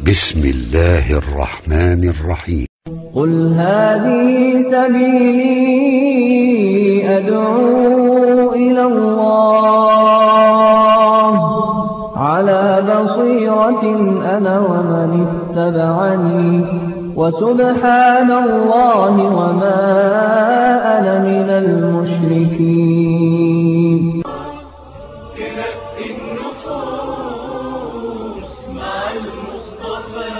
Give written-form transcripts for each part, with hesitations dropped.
بسم الله الرحمن الرحيم. قل هذه سبيلي أدعو إلى الله على بصيرة أنا ومن اتبعني وسبحان الله وما أنا من المشركين. تنقي النفوس مع المصطفى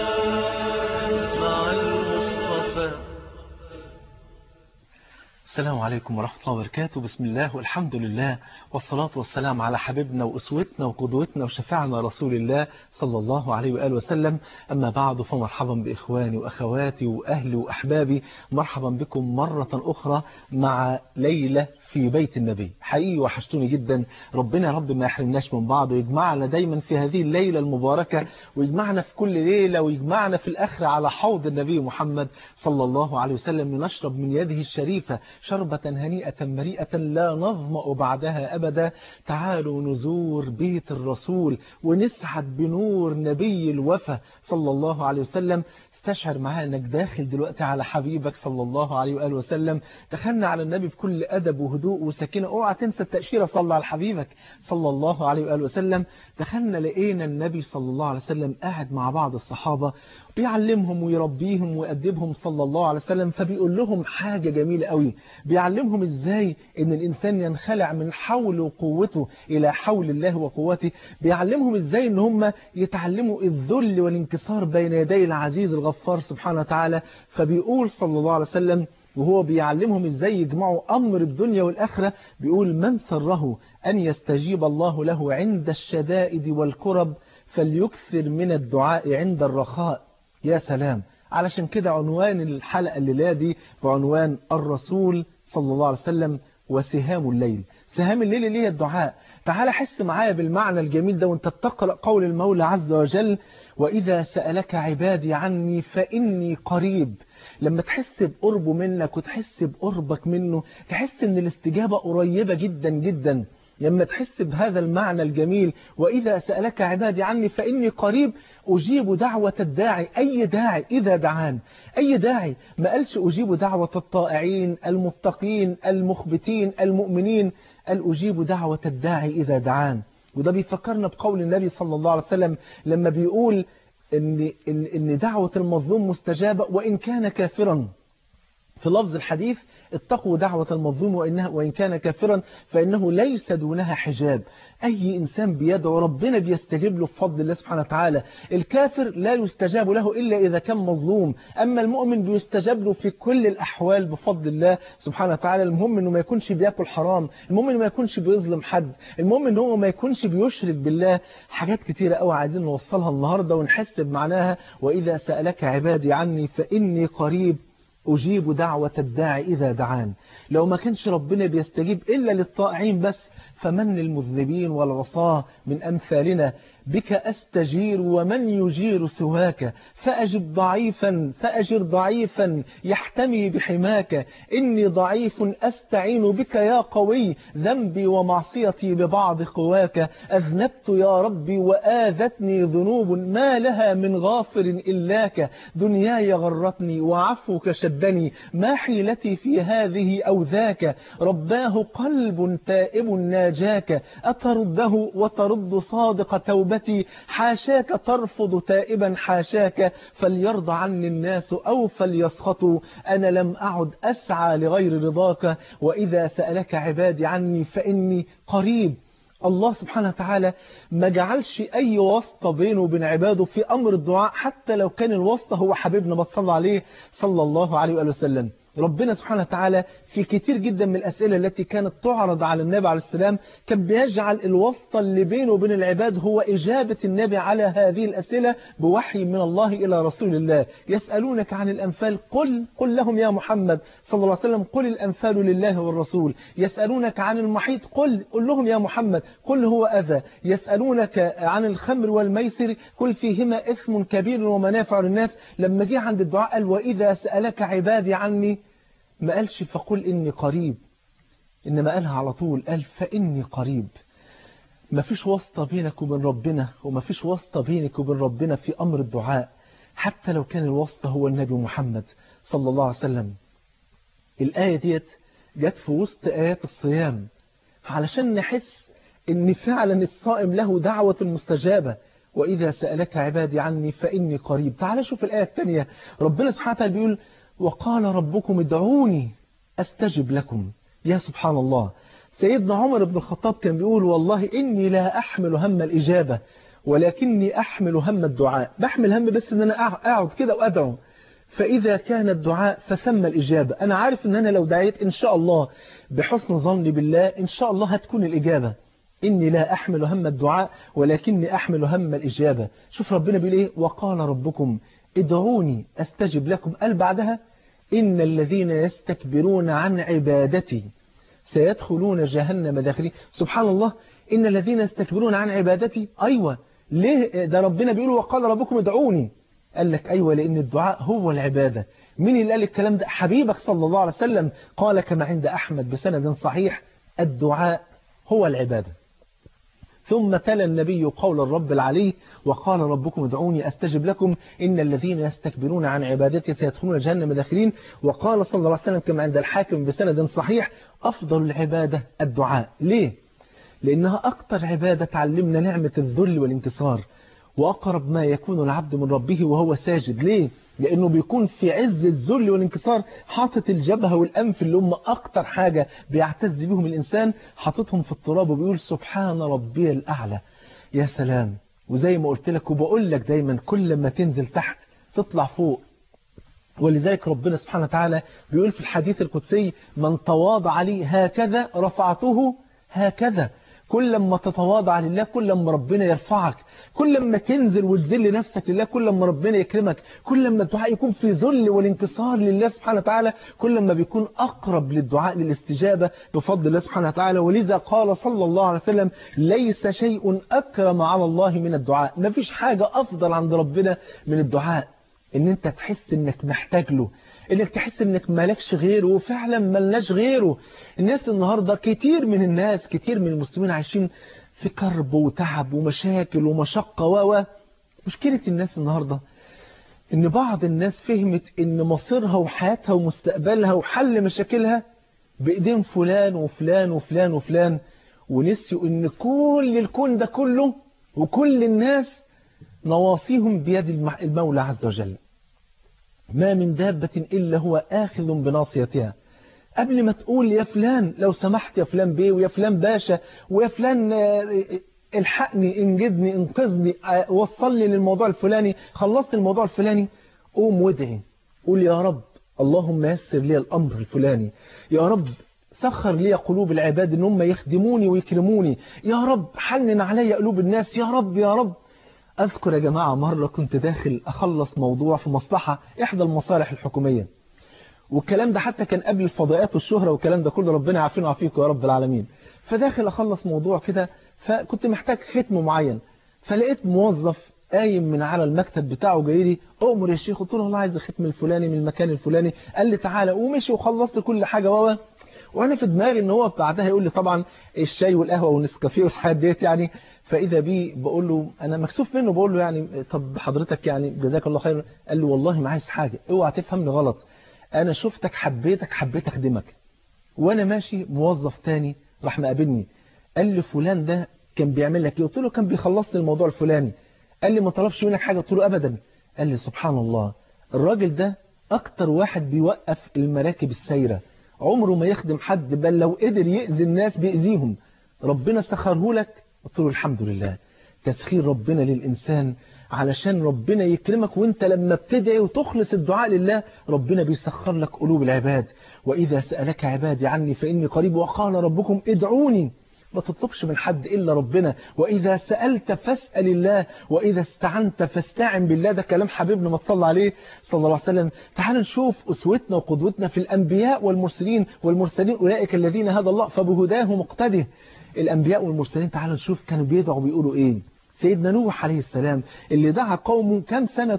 السلام عليكم ورحمة الله وبركاته. بسم الله والحمد لله والصلاة والسلام على حبيبنا وأسوتنا وقدوتنا وشفاعنا رسول الله صلى الله عليه وآله وسلم. أما بعد، فمرحبا بإخواني وأخواتي وأهلي وأحبابي، مرحبا بكم مرة أخرى مع ليلة في بيت النبي. حقيقي وحشتوني جدا. ربنا يا رب ما يحرمناش من بعض ويجمعنا دايما في هذه الليلة المباركة، ويجمعنا في كل ليلة، ويجمعنا في الآخرة على حوض النبي محمد صلى الله عليه وسلم، لنشرب من يده الشريفة شربة هنيئة مريئة لا نظمأ بعدها أبدا. تعالوا نزور بيت الرسول ونسعد بنور نبي الوفا صلى الله عليه وسلم. استشعر معايا انك داخل دلوقتي على حبيبك صلى الله عليه وآله وسلم. دخلنا على النبي بكل أدب وهدوء وسكينة. اوعى تنسى التأشيرة، صلى على حبيبك صلى الله عليه وآله وسلم. دخلنا لقينا النبي صلى الله عليه وسلم قاعد مع بعض الصحابة بيعلمهم ويربيهم ويأدبهم صلى الله عليه وسلم. فبيقول لهم حاجة جميلة قوي، بيعلمهم ازاي ان الانسان ينخلع من حول وقوته الى حول الله وقوته. بيعلمهم ازاي ان هم يتعلموا الذل والانكسار بين يدي العزيز الغفار سبحانه وتعالى. فبيقول صلى الله عليه وسلم وهو بيعلمهم ازاي يجمعوا امر الدنيا والاخره، بيقول: من سره ان يستجيب الله له عند الشدائد والكرب فليكثر من الدعاء عند الرخاء. يا سلام! علشان كده عنوان الحلقة الليلة دي بعنوان الرسول صلى الله عليه وسلم وسهام الليل. سهام الليل اللي هي الدعاء. تعال حس معايا بالمعنى الجميل ده وانت تقرأ قول المولى عز وجل: وإذا سألك عبادي عني فإني قريب. لما تحس بقربه منك وتحس بقربك منه، تحس ان الاستجابة قريبة جدا جدا. لما تحس بهذا المعنى الجميل: وإذا سألك عبادي عني فإني قريب أجيب دعوة الداعي. أي داعي إذا دعان، أي داعي. ما قالش أجيب دعوة الطائعين المتقين المخبتين المؤمنين، قال أجيب دعوة الداعي إذا دعان. وده بيفكرنا بقول النبي صلى الله عليه وسلم لما بيقول إن دعوة المظلوم مستجابة وإن كان كافرا. في لفظ الحديث: اتقوا دعوة المظلوم وإن كان كافرا فإنه ليس دونها حجاب. أي إنسان بيدعو ربنا بيستجيب له بفضل الله سبحانه وتعالى. الكافر لا يستجاب له إلا إذا كان مظلوم، أما المؤمن بيستجاب له في كل الأحوال بفضل الله سبحانه وتعالى. المهم إنه ما يكونش بياكل حرام، المهم إنه ما يكونش بيظلم حد، المهم إنه ما يكونش بيشرك بالله. حاجات كتيرة قوي عايزين نوصلها النهاردة ونحس بمعناها: وإذا سألك عبادي عني فإني قريب أجيب دعوة الداعي إذا دعان. لو ما كانش ربنا بيستجيب إلا للطائعين بس، فمن للمذنبين والعصاة من أمثالنا؟ بك أستجير ومن يجير سواك، فأجب ضعيفا فأجر ضعيفا يحتمي بحماك. إني ضعيف أستعين بك يا قوي، ذنبي ومعصيتي ببعض قواك. أذنبت يا ربي وآذتني ذنوب ما لها من غافر إلاك. دنياي غرتني وعفوك شدني، ما حيلتي في هذه أو ذاك. رباه قلب تائب ناجاك، أترده وترد صادق توبتي. حاشاك ترفض تائبا حاشاك، فليرضى عني الناس أو فليسخطوا. أنا لم أعد أسعى لغير رضاك. وإذا سألك عبادي عني فإني قريب. الله سبحانه وتعالى ما جعلش أي واسطة بينه وبين عباده في أمر الدعاء، حتى لو كان الواسطة هو حبيبنا ما صلى عليه صلى الله عليه وآله وسلم. ربنا سبحانه وتعالى في كتير جدا من الأسئلة التي كانت تعرض على النبي عليه السلام كان بيجعل الواسطة اللي بينه وبين العباد هو إجابة النبي على هذه الأسئلة بوحي من الله إلى رسول الله. يسألونك عن الأنفال قل لهم يا محمد صلى الله عليه وسلم: قل الأنفال لله والرسول. يسألونك عن المحيط قل لهم يا محمد: قل هو أذى. يسألونك عن الخمر والميسر قل فيهما إثم كبير ومنافع للناس. لما جه عند الدعاء قال: وإذا سألك عبادي عني، ما قالش فقل إني قريب، إنما قالها على طول، قال فإني قريب. مفيش واسطة بينك وبين ربنا، ومفيش واسطة بينك وبين ربنا في أمر الدعاء، حتى لو كان الواسطة هو النبي محمد صلى الله عليه وسلم. الآية ديت جت في وسط آيات الصيام علشان نحس إن فعلا الصائم له دعوة مستجابة. وإذا سألك عبادي عني فإني قريب. تعال شوف الآية الثانية، ربنا سبحانه وتعالى بيقول وقال ربكم ادعوني أستجب لكم. يا سبحان الله، سيدنا عمر بن الخطاب كان بيقول والله إني لا أحمل هم الإجابة ولكني أحمل هم الدعاء. بحمل هم بس إن أنا أقعد كده وأدعو، فإذا كان الدعاء فثم الإجابة. أنا عارف إن أنا لو دعيت إن شاء الله بحسن ظني بالله إن شاء الله هتكون الإجابة. إني لا أحمل هم الدعاء ولكني أحمل هم الإجابة. شوف ربنا بيقول إيه، وقال ربكم ادعوني أستجب لكم. قال بعدها إن الذين يستكبرون عن عبادتي سيدخلون جهنم داخلين. سبحان الله، إن الذين يستكبرون عن عبادتي. أيوة، ليه ده ربنا بيقول وقال ربكم ادعوني؟ قال لك أيوة، لأن الدعاء هو العبادة. مين اللي قال الكلام ده؟ حبيبك صلى الله عليه وسلم قال كما عند أحمد بسند صحيح الدعاء هو العبادة. ثم تلا النبي قول الرب العلي وقال ربكم ادعوني أستجب لكم إن الذين يستكبرون عن عبادتي سيدخلون جهنم داخلين. وقال صلى الله عليه وسلم كما عند الحاكم بسند صحيح أفضل العبادة الدعاء. ليه؟ لأنها أكتر عبادة تعلمنا نعمة الذل والانكسار، وأقرب ما يكون العبد من ربه وهو ساجد. ليه؟ لأنه بيكون في عز الذل والانكسار حاطط الجبهة والأنف اللي هم أكتر حاجة بيعتز بهم الإنسان، حاططهم في التراب وبيقول سبحان ربي الأعلى. يا سلام. وزي ما قلت لك وبقول لك دايما كل ما تنزل تحت تطلع فوق. ولذلك ربنا سبحانه وتعالى بيقول في الحديث القدسي من تواضع لي هكذا رفعته هكذا. كل ما تتواضع لله كل ما ربنا يرفعك، كل ما تنزل وتذل نفسك لله كل ما ربنا يكرمك، كل ما الدعاء يكون في ذل والانكسار لله سبحانه وتعالى كل ما بيكون أقرب للدعاء للاستجابة بفضل الله سبحانه وتعالى. ولذا قال صلى الله عليه وسلم ليس شيء أكرم على الله من الدعاء. ما فيش حاجة أفضل عند ربنا من الدعاء، إن أنت تحس إنك محتاج له، إنك تحس إنك مالكش غيره، وفعلا ملناش غيره. الناس النهاردة كتير من الناس كتير من المسلمين عايشين في كرب وتعب ومشاكل ومشقة مشكلة الناس النهاردة إن بعض الناس فهمت إن مصيرها وحياتها ومستقبلها وحل مشاكلها بإيدين فلان وفلان وفلان وفلان، ونسيوا إن كل الكون ده كله وكل الناس نواصيهم بيد المولى عز وجل. ما من دابة إلا هو آخذ بناصيتها. قبل ما تقول يا فلان لو سمحت يا فلان بيه ويا فلان باشا ويا فلان الحقني انجدني انقذني وصلني للموضوع الفلاني خلصت الموضوع الفلاني، قوم وادعي قول يا رب اللهم يسر لي الأمر الفلاني، يا رب سخر لي قلوب العباد ان هم يخدموني ويكرموني، يا رب حنن علي قلوب الناس، يا رب يا رب. أذكر يا جماعة مرة كنت داخل أخلص موضوع في مصلحة إحدى المصالح الحكومية، والكلام ده حتى كان قبل الفضائيات والشهرة والكلام ده كله، ربنا يعافينا ويعافيكم يا رب العالمين. فداخل أخلص موضوع كده، فكنت محتاج ختم معين، فلقيت موظف قايم من على المكتب بتاعه جاي لي أؤمر يا شيخ. قلت له والله عايز الختم الفلاني من المكان الفلاني. قال لي تعالى، ومشي وخلصت كل حاجة وانا في دماغي ان هو بعدها يقول لي طبعا الشاي والقهوه والنسكافيه والحاجات ديت يعني. فاذا بي بقول له انا مكسوف منه، بقول له يعني طب حضرتك يعني جزاك الله خير. قال لي والله ما عايز حاجه، اوعى تفهمني غلط، انا شفتك حبيت اخدمك. وانا ماشي موظف تاني راح مقابلني قال لي فلان ده كان بيعمل لك ايه؟ قلت له كان بيخلص لي الموضوع الفلاني. قال لي ما طلبش منك حاجه؟ قلت له ابدا. قال لي سبحان الله، الراجل ده اكتر واحد بيوقف المراكب السايره، عمره ما يخدم حد، بل لو قدر يأذي الناس بيأذيهم. ربنا سخره لك. قلت له الحمد لله، تسخير ربنا للإنسان علشان ربنا يكرمك، وانت لما بتدعي وتخلص الدعاء لله ربنا بيسخر لك قلوب العباد. وإذا سألك عبادي عني فإني قريب وقال ربكم ادعوني. ما تطلبش من حد إلا ربنا. وإذا سألت فاسأل الله وإذا استعنت فاستعن بالله. ده كلام حبيبنا ما تصلى عليه صلى الله عليه وسلم. تعال نشوف أسوتنا وقدوتنا في الأنبياء والمرسلين أولئك الذين هدى الله فبهداه مقتده. الأنبياء والمرسلين تعال نشوف كانوا بيدعوا بيقولوا إيه. سيدنا نوح عليه السلام اللي دعا قومه كم سنة؟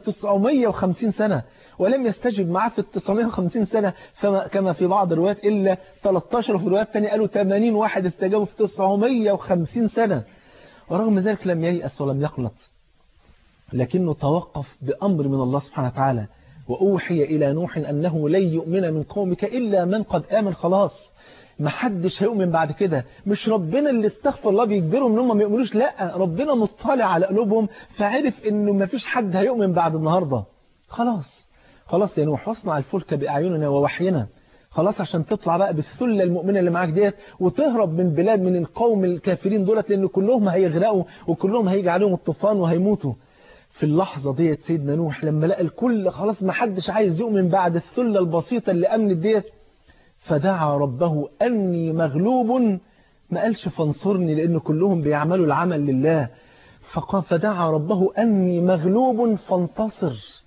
950 سنة، ولم يستجب معاه في 950 سنة كما في بعض الروايات إلا 13، وفي الروايات الثانية قالوا 80 واحد استجابوا في 950 سنة. ورغم ذلك لم ييأس ولم يقنط، لكنه توقف بأمر من الله سبحانه وتعالى. وأوحي إلى نوح أنه لن يؤمن من قومك إلا من قد آمن. خلاص ما حدش هيؤمن بعد كده. مش ربنا اللي استغفر الله بيجبرهم ان هم ما يؤمنوش، لا، ربنا مطلع على قلوبهم فعرف انه ما فيش حد هيؤمن بعد النهارده. خلاص يا نوح، واصنع الفلك بأعيننا ووحينا. خلاص عشان تطلع بقى بالثلة المؤمنة اللي معاك ديت وتهرب من بلاد من القوم الكافرين دولت، لأن كلهم هيغرقوا وكلهم هيجي عليهم الطوفان وهيموتوا. في اللحظة ديت سيدنا نوح لما لقى الكل خلاص ما حدش عايز يؤمن بعد الثلة البسيطة اللي أمنت ديت، فدعا ربه أني مغلوب، ما قالش فانصرني لأن كلهم بيعملوا العمل لله، فدعا ربه أني مغلوب فانتصر.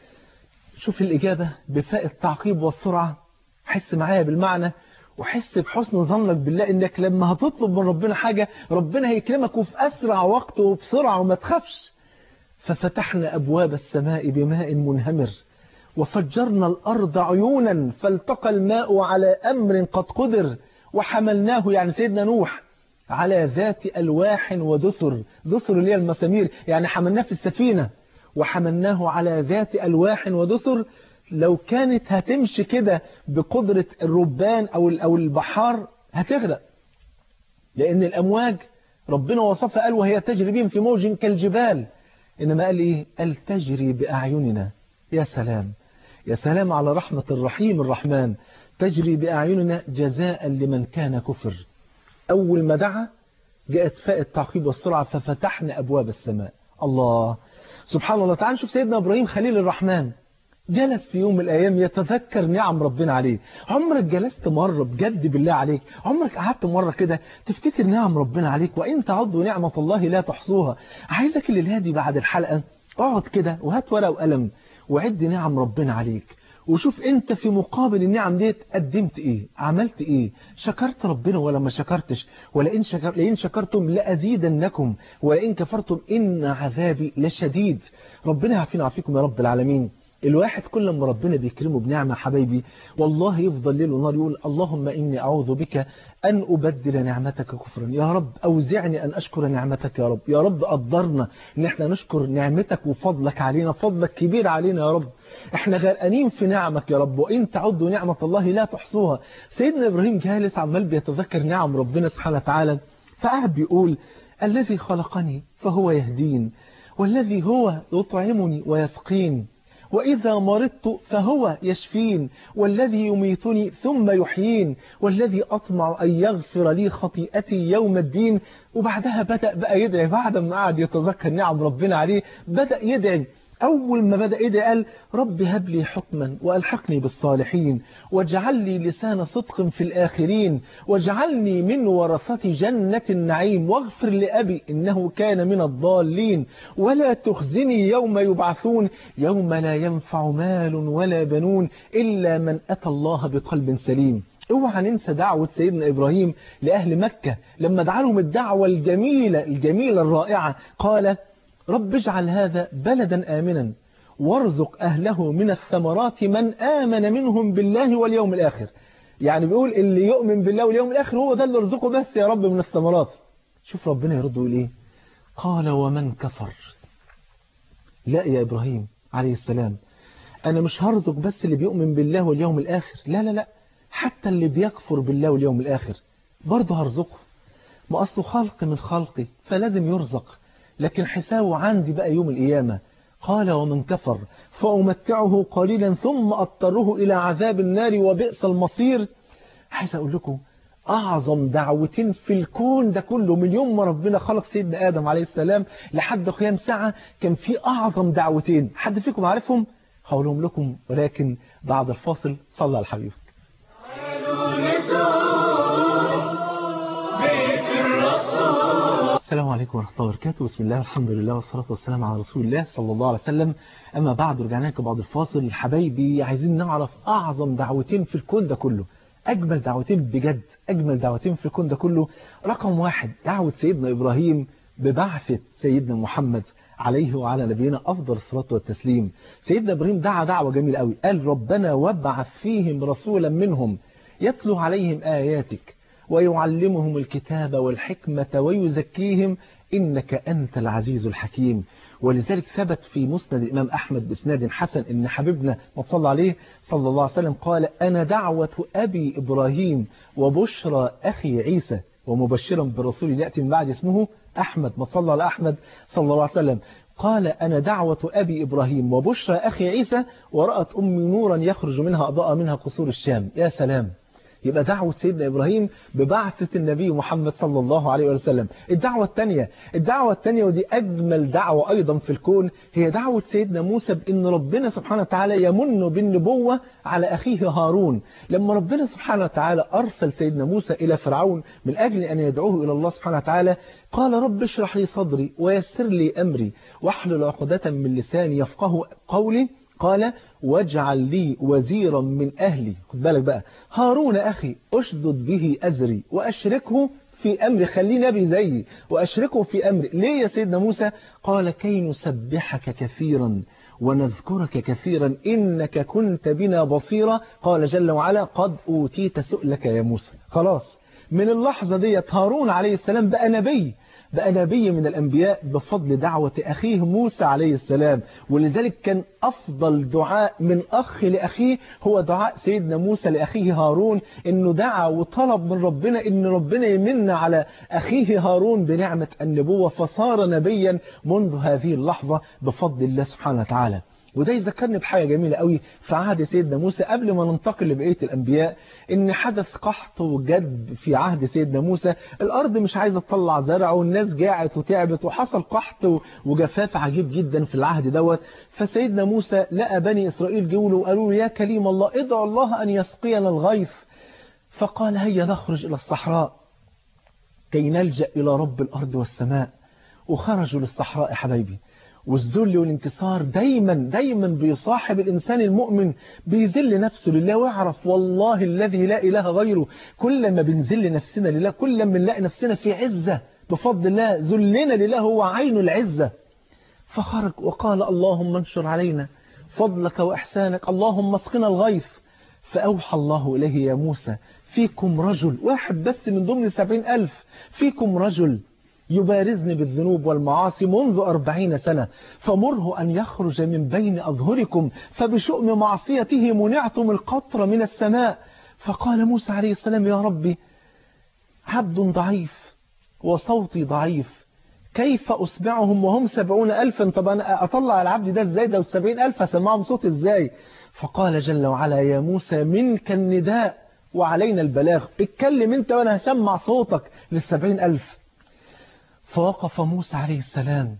شوف الإجابة بفاء التعقيب والسرعة. حس معايا بالمعنى وحس بحسن ظنك بالله إنك لما هتطلب من ربنا حاجة ربنا هيكرمك وفي أسرع وقت وبسرعة وما تخافش. ففتحنا أبواب السماء بماء منهمر وفجرنا الأرض عيونا فالتقى الماء على أمر قد قدر وحملناه، يعني سيدنا نوح، على ذات ألواح ودسر. دسر اللي هي المسامير، يعني حملناه في السفينة وحملناه على ذات ألواح ودسر. لو كانت هتمشي كده بقدرة الربان أو البحار هتغرق، لأن الأمواج ربنا وصفها قال وهي تجري بهم في موج كالجبال، إنما قال إيه؟ قال تجري بأعيننا. يا سلام يا سلام على رحمة الرحيم الرحمن. تجري بأعيننا جزاء لمن كان كفر. أول ما دعا جاءت فاء التعقيب والسرعة ففتحنا أبواب السماء. الله سبحان الله. تعال نشوف سيدنا إبراهيم خليل الرحمن، جلس في يوم من الأيام يتذكر نعم ربنا عليه. عمرك جلست مرة بجد بالله عليك، عمرك قعدت مرة كده تفتكر نعم ربنا عليك؟ وإن تعضوا نعمة الله لا تحصوها. عايزك الليلة دي بعد الحلقة اقعد كده وهات ورقة وقلم وعد نعم ربنا عليك، وشوف انت في مقابل النعم ديت قدمت ايه، عملت ايه، شكرت ربنا ولا ما شكرتش، لئن شكرتم لأزيدنكم ولئن كفرتم إن عذابي لشديد. ربنا يعافينا ويعافيكم يا رب العالمين. الواحد كل ما ربنا بيكرمه بنعمة حبايبي والله يفضل ليل ونهار يقول اللهم إني أعوذ بك أن أبدل نعمتك كفرا. يا رب أوزعني أن أشكر نعمتك يا رب. يا رب قدرنا إن احنا نشكر نعمتك وفضلك علينا، فضلك كبير علينا يا رب. احنا غرقانين في نعمك يا رب، وإن تعدوا نعمة الله لا تحصوها. سيدنا إبراهيم جالس عمال بيتذكر نعم ربنا سبحانه وتعالى، فقعد بيقول الذي خلقني فهو يهدين، والذي هو يطعمني ويسقين، وإذا مرضت فهو يشفين، والذي يميتني ثم يحيين، والذي أطمع أن يغفر لي خطيئتي يوم الدين. وبعدها بدأ بقى يدعي، بعد ما قعد يتذكر نعم ربنا عليه بدأ يدعي. أول ما بدأ يدعي قال رب هب لي حكما وألحقني بالصالحين واجعل لي لسان صدق في الآخرين واجعلني من ورثة جنة النعيم واغفر لأبي إنه كان من الضالين ولا تخزني يوم يبعثون يوم لا ينفع مال ولا بنون إلا من أتى الله بقلب سليم. اوعى ننسى دعوة سيدنا إبراهيم لأهل مكة لما دعا لهم الدعوة الجميلة الرائعة. قال رب اجعل هذا بلدا آمنا وارزق أهله من الثمرات من آمن منهم بالله واليوم الآخر. يعني بيقول اللي يؤمن بالله واليوم الآخر هو ده اللي ارزقه بس يا رب من الثمرات. شوف ربنا يرد يقول ايه؟ قال ومن كفر. لا يا إبراهيم عليه السلام، أنا مش هرزق بس اللي بيؤمن بالله واليوم الآخر، لا لا لا، حتى اللي بيكفر بالله واليوم الآخر برضه هرزقه. ما أصله خلق من خلقي فلازم يرزق، لكن حسابه عندي بقى يوم القيامة. قال ومن كفر فأمتعه قليلا ثم أضطره إلى عذاب النار وبئس المصير. عايز أقول لكم أعظم دعوتين في الكون ده كله من يوم ما ربنا خلق سيدنا آدم عليه السلام لحد قيام ساعة كان في أعظم دعوتين. حد فيكم عارفهم؟ هقولهم لكم ولكن بعد الفاصل. صلى على حبيبك. السلام عليكم ورحمة الله وبركاته. بسم الله والحمد لله والصلاة والسلام على رسول الله صلى الله عليه وسلم. أما بعد، رجعنا لكم بعد الفاصل. حبايبي عايزين نعرف أعظم دعوتين في الكون ده كله، أجمل دعوتين بجد، أجمل دعوتين في الكون ده كله. رقم واحد دعوة سيدنا إبراهيم ببعثة سيدنا محمد عليه وعلى نبينا أفضل الصلاة والتسليم. سيدنا إبراهيم دعا دعوة جميلة قوي، قال ربنا وابعث فيهم رسولا منهم يتلو عليهم آياتك ويعلمهم الكتاب والحكمة ويزكيهم إنك أنت العزيز الحكيم. ولذلك ثبت في مسند الإمام أحمد بإسناد حسن إن حبيبنا صلى عليه صلى الله عليه وسلم قال: أنا دعوة أبي إبراهيم وبشرى أخي عيسى، ومبشرا بالرسول يأتي من بعد اسمه أحمد، ما صلى على أحمد صلى الله عليه وسلم. قال: أنا دعوة أبي إبراهيم وبشرى أخي عيسى، ورأت أمي نورا يخرج منها أضاء منها قصور الشام. يا سلام! يبقى دعوة سيدنا إبراهيم ببعثة النبي محمد صلى الله عليه وسلم. الدعوة الثانية ودي أجمل دعوة أيضا في الكون، هي دعوة سيدنا موسى بأن ربنا سبحانه وتعالى يمن بالنبوة على أخيه هارون. لما ربنا سبحانه وتعالى أرسل سيدنا موسى إلى فرعون من أجل أن يدعوه إلى الله سبحانه وتعالى، قال: رب اشرح لي صدري ويسر لي أمري واحلل عقدة من لساني يفقه قولي. قال: واجعل لي وزيرا من أهلي، خد بالك بقى، هارون أخي أشدد به أزري وأشركه في أمري، خليه نبي زيي وأشركه في أمري. ليه يا سيدنا موسى؟ قال: كي نسبحك كثيرا ونذكرك كثيرا إنك كنت بنا بصيرا. قال جل وعلا: قد أوتيت سؤلك يا موسى. خلاص من اللحظة دي هارون عليه السلام بقى نبي من الأنبياء بفضل دعوة أخيه موسى عليه السلام. ولذلك كان أفضل دعاء من أخ لأخيه هو دعاء سيدنا موسى لأخيه هارون، إنه دعا وطلب من ربنا إن ربنا يمن على أخيه هارون بنعمة النبوة، فصار نبيا منذ هذه اللحظة بفضل الله سبحانه وتعالى. وده يذكرني بحاجة جميلة قوي في عهد سيدنا موسى قبل ما ننتقل لبقية الأنبياء، إن حدث قحط وجد في عهد سيدنا موسى. الأرض مش عايزة تطلع زرع والناس جاعت وتعبت وحصل قحط وجفاف عجيب جدا في العهد دوت. فسيدنا موسى لقى بني إسرائيل جولوا وقالوا: يا كليم الله ادعوا الله أن يسقينا الغيث. فقال: هيا نخرج إلى الصحراء كي نلجأ إلى رب الأرض والسماء. وخرجوا للصحراء حبايبي. والذل والانكسار دايما بيصاحب الإنسان المؤمن، بيذل نفسه لله ويعرف والله الذي لا إله غيره. كل ما بنذل نفسنا لله كل ما نلاقي نفسنا في عزة بفضل الله. ذلنا لله هو عين العزة. فخرج وقال: اللهم انشر علينا فضلك وإحسانك، اللهم اسقنا الغيث. فأوحى الله إليه: يا موسى فيكم رجل واحد بس من ضمن 70,000، فيكم رجل يبارزني بالذنوب والمعاصي منذ 40 سنة، فمره أن يخرج من بين أظهركم، فبشؤم معصيته منعتم القطر من السماء. فقال موسى عليه السلام: يا ربي عبد ضعيف وصوتي ضعيف، كيف أسمعهم وهم 70,000؟ طب أنا أطلع العبد ده إزاي؟ ده 70,000 أسمعهم صوت إزاي؟ فقال جل وعلا: يا موسى منك النداء وعلينا البلاغ، اتكلم أنت وأنا هسمع صوتك لل70,000. فوقف موسى عليه السلام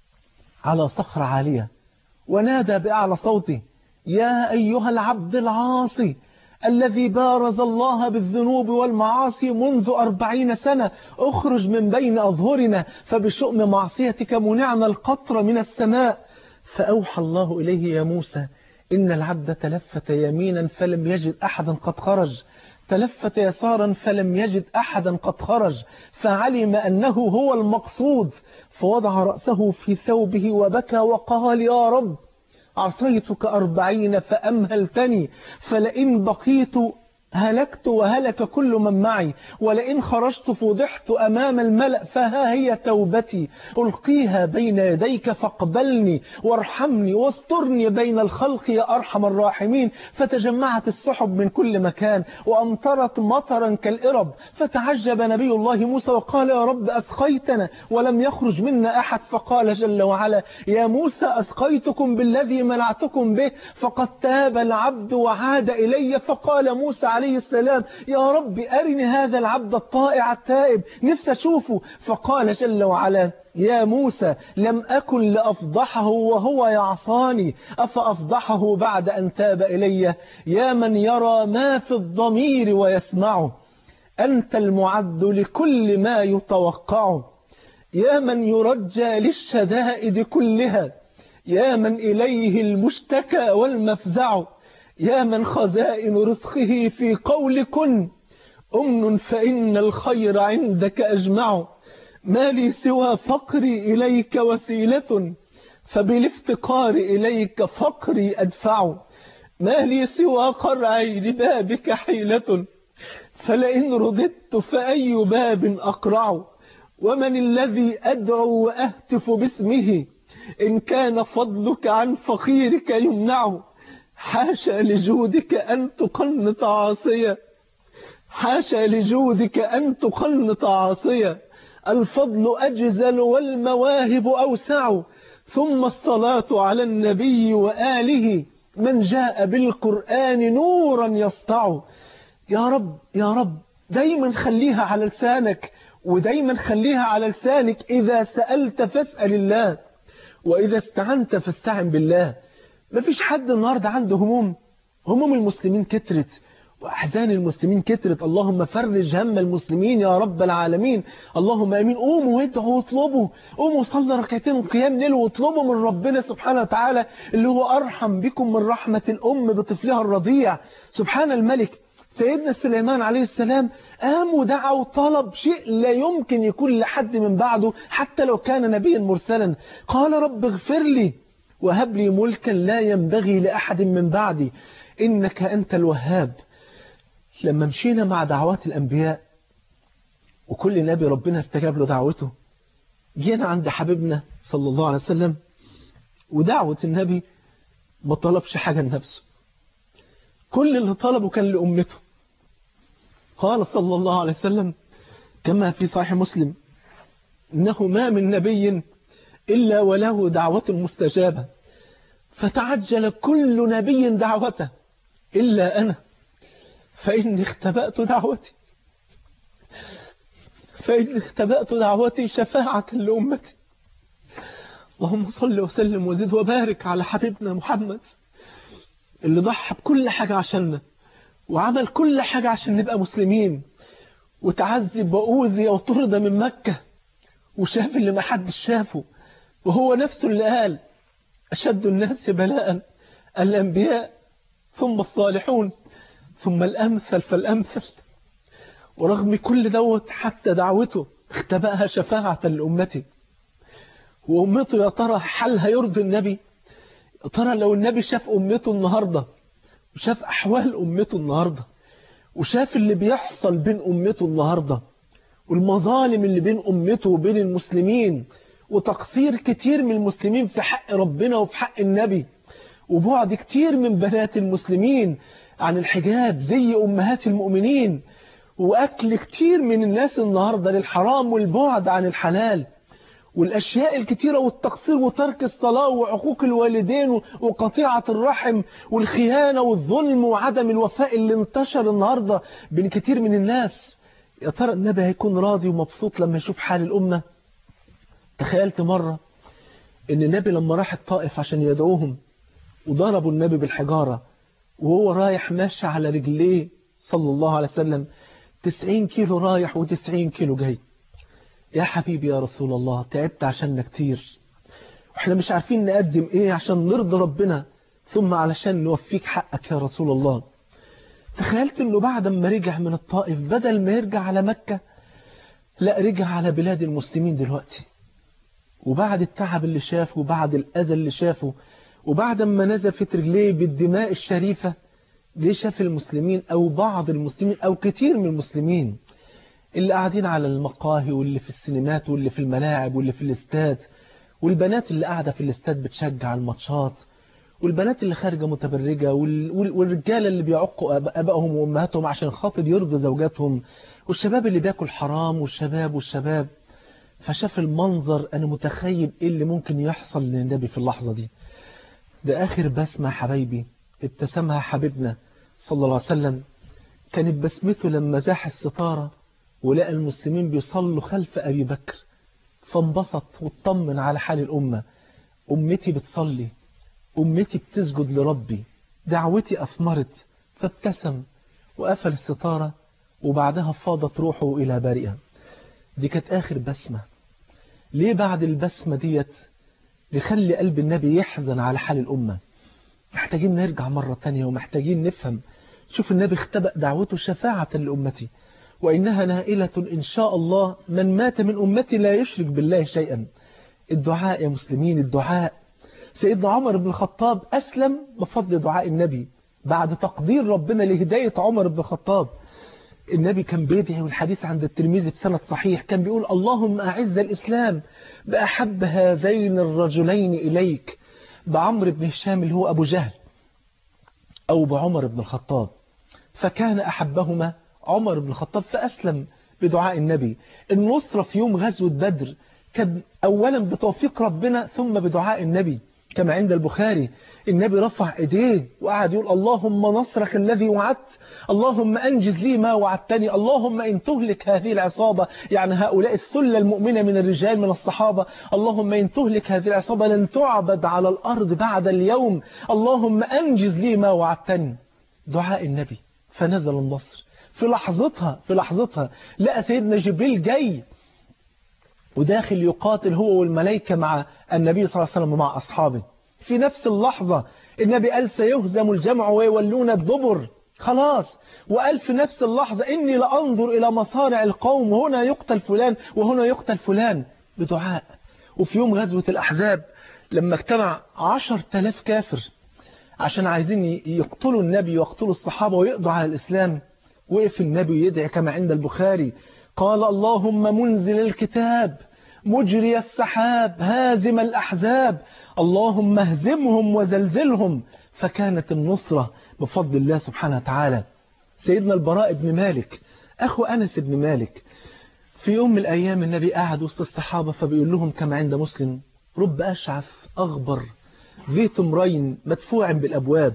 على صخرة عالية ونادى بأعلى صوته: يا أيها العبد العاصي الذي بارز الله بالذنوب والمعاصي منذ 40 سنة، اخرج من بين أظهرنا، فبشؤم معصيتك منعنا القطر من السماء. فأوحى الله إليه: يا موسى إن العبد تلفت يمينا فلم يجد أحدا قد خرج، تلفت يسارا فلم يجد أحدا قد خرج، فعلم أنه هو المقصود، فوضع رأسه في ثوبه وبكى وقال: يا رب عصيتك 40 فأمهلتني، فلئن بقيت هلكت وهلك كل من معي، ولئن خرجت فضحت أمام الملأ، فها هي توبتي ألقيها بين يديك فاقبلني وارحمني واسترني بين الخلق يا أرحم الراحمين. فتجمعت السحب من كل مكان وأمطرت مطرا كالإرب، فتعجب نبي الله موسى وقال: يا رب أسقيتنا ولم يخرج منا أحد. فقال جل وعلا: يا موسى أسقيتكم بالذي منعتكم به، فقد تاب العبد وعاد إلي. فقال موسى عليه السلام: يا رب أرني هذا العبد الطائع التائب، نفسي أشوفه. فقال جل وعلا: يا موسى لم أكن لأفضحه وهو يعصاني، أفأفضحه بعد أن تاب إلي؟ يا من يرى ما في الضمير ويسمعه، أنت المعد لكل ما يتوقع، يا من يرجى للشدائد كلها، يا من إليه المشتكى والمفزع، يا من خزائن رزقه في قول كن أمن، فإن الخير عندك أجمع. ما لي سوى فقري إليك وسيلة، فبالافتقار إليك فقري أدفع. ما لي سوى قرعي لبابك حيلة، فلئن رددت فأي باب أقرع. ومن الذي أدعو وأهتف باسمه إن كان فضلك عن فقيرك يمنعه. حاشا لجودك أن تقنط عاصية، حاشا لجودك أن تقنط عاصية. الفضل أجزل والمواهب أوسع، ثم الصلاة على النبي وآله من جاء بالقرآن نورا يسطع. يا رب يا رب دايما خليها على لسانك، ودايما خليها على لسانك. إذا سألت فاسأل الله، وإذا استعنت فاستعن بالله. مفيش حد النهاردة عنده هموم المسلمين كترت، وأحزان المسلمين كترت. اللهم فرج هم المسلمين يا رب العالمين، اللهم آمين. قوموا وادعوا واطلبوا، قوموا صلوا ركعتين قيام ليل واطلبوا من ربنا سبحانه وتعالى اللي هو أرحم بكم من رحمة الأم بطفلها الرضيع. سبحان الملك. سيدنا سليمان عليه السلام قام ودعا وطلب شيء لا يمكن يكون لحد من بعده حتى لو كان نبيا مرسلا. قال رب اغفر لي وهب لي ملكا لا ينبغي لأحد من بعدي إنك أنت الوهاب. لما مشينا مع دعوات الأنبياء وكل نبي ربنا استجاب له دعوته، جينا عند حبيبنا صلى الله عليه وسلم ودعوة النبي ما طلبش حاجة لنفسه، كل اللي طلبه كان لأمته. قال صلى الله عليه وسلم كما في صحيح مسلم إنه ما من نبي إلا وله دعوة مستجابة، فتعجل كل نبي دعوته إلا أنا فإني اختبأت دعوتي شفاعة لأمتي. اللهم صل وسلم وزد وبارك على حبيبنا محمد اللي ضحى بكل حاجة عشاننا، وعمل كل حاجة عشان نبقى مسلمين، وتعذب وأوذي وطرد من مكة، وشاف اللي ما حد شافه، وهو نفسه اللي قال أشد الناس بلاء الأنبياء ثم الصالحون ثم الأمثل فالأمثل. ورغم كل دوت حتى دعوته اختبأها شفاعة لأمتي. وأمته يا ترى حالها يرضي النبي؟ يا ترى لو النبي شاف أمته النهاردة وشاف أحوال أمته النهاردة وشاف اللي بيحصل بين أمته النهاردة والمظالم اللي بين أمته وبين المسلمين وتقصير كتير من المسلمين في حق ربنا وفي حق النبي وبعد كتير من بنات المسلمين عن الحجاب زي أمهات المؤمنين وأكل كتير من الناس النهاردة للحرام والبعد عن الحلال والأشياء الكتيرة والتقصير وترك الصلاة وعقوق الوالدين وقطيعة الرحم والخيانة والظلم وعدم الوفاء اللي انتشر النهاردة بين كتير من الناس. يا ترى النبي هيكون راضي ومبسوط لما يشوف حال الأمة؟ تخيلت مرة إن النبي لما راح الطائف عشان يدعوهم وضربوا النبي بالحجارة وهو رايح ماشي على رجليه صلى الله عليه وسلم 90 كيلو رايح و90 كيلو جاي. يا حبيبي يا رسول الله تعبت عشاننا كتير واحنا مش عارفين نقدم ايه عشان نرضي ربنا ثم علشان نوفيك حقك يا رسول الله. تخيلت انه بعد ما رجع من الطائف بدل ما يرجع على مكة لا رجع على بلاد المسلمين دلوقتي، وبعد التعب اللي شافه وبعد الأذى اللي شافه وبعد ما نزفت رجليه بالدماء الشريفة ليه شاف المسلمين أو بعض المسلمين أو كتير من المسلمين اللي قاعدين على المقاهي واللي في السينمات واللي في الملاعب واللي في الاستاد والبنات اللي قاعدة في الاستاد بتشجع الماتشات والبنات اللي خارجة متبرجة والرجالة اللي بيعقوا أبائهم وأمهاتهم عشان خاطر يرضوا زوجاتهم والشباب اللي بياكل حرام والشباب. فشاف المنظر أنا متخيل إيه اللي ممكن يحصل للنبي في اللحظة دي. ده آخر بسمة حبايبي ابتسمها حبيبنا صلى الله عليه وسلم، كانت بسمته لما زاح الستارة ولقى المسلمين بيصلوا خلف أبي بكر فانبسط واطمن على حال الأمة. أمتي بتصلي، أمتي بتسجد لربي، دعوتي أثمرت. فابتسم وقفل الستارة وبعدها فاضت روحه إلى بارئة. دي كانت آخر بسمة. ليه بعد البسمة ديت نخلي قلب النبي يحزن على حال الأمة؟ محتاجين نرجع مرة تانية ومحتاجين نفهم. شوف النبي اختبأ دعوته شفاعة لأمتي وإنها نائلة إن شاء الله من مات من أمتي لا يشرك بالله شيئا. الدعاء يا مسلمين، الدعاء. سيدنا عمر بن الخطاب أسلم بفضل دعاء النبي بعد تقدير ربنا لهداية عمر بن الخطاب. النبي كان بيدعي، والحديث عند الترمذي بسند صحيح، كان بيقول اللهم أعز الإسلام بأحب هذين الرجلين إليك، بعمرو بن هشام اللي هو أبو جهل، أو بعمر بن الخطاب، فكان أحبهما عمر بن الخطاب فأسلم بدعاء النبي. النصرة في يوم غزوة بدر كان أولا بتوفيق ربنا ثم بدعاء النبي، كما عند البخاري النبي رفع ايديه وقعد يقول اللهم نصرك الذي وعدت، اللهم أنجز لي ما وعدتني، اللهم إن تهلك هذه العصابة، يعني هؤلاء الثلة المؤمنة من الرجال من الصحابة، اللهم إن تهلك هذه العصابة لن تعبد على الأرض بعد اليوم، اللهم أنجز لي ما وعدتني. دعاء النبي، فنزل النصر في لحظتها لقى سيدنا جبريل جاي وداخل يقاتل هو والملائكة مع النبي صلى الله عليه وسلم ومع أصحابه. في نفس اللحظة النبي قال سيهزم الجمع ويولون الدبر، خلاص. وقال في نفس اللحظة إني لأنظر إلى مصارع القوم، هنا يقتل فلان وهنا يقتل فلان، بدعاء. وفي يوم غزوة الأحزاب لما اجتمع 10,000 كافر عشان عايزين يقتلوا النبي ويقتلوا الصحابة ويقضوا على الإسلام، وقف النبي يدعي كما عند البخاري، قال اللهم منزل الكتاب مجري السحاب هازم الأحزاب اللهم اهزمهم وزلزلهم، فكانت النصرة بفضل الله سبحانه وتعالى. سيدنا البراء بن مالك أخو أنس بن مالك، في يوم من الأيام النبي قاعد وسط الصحابة فبيقول لهم كما عند مسلم رب أشعث أغبر ذي تمرين مدفوع بالأبواب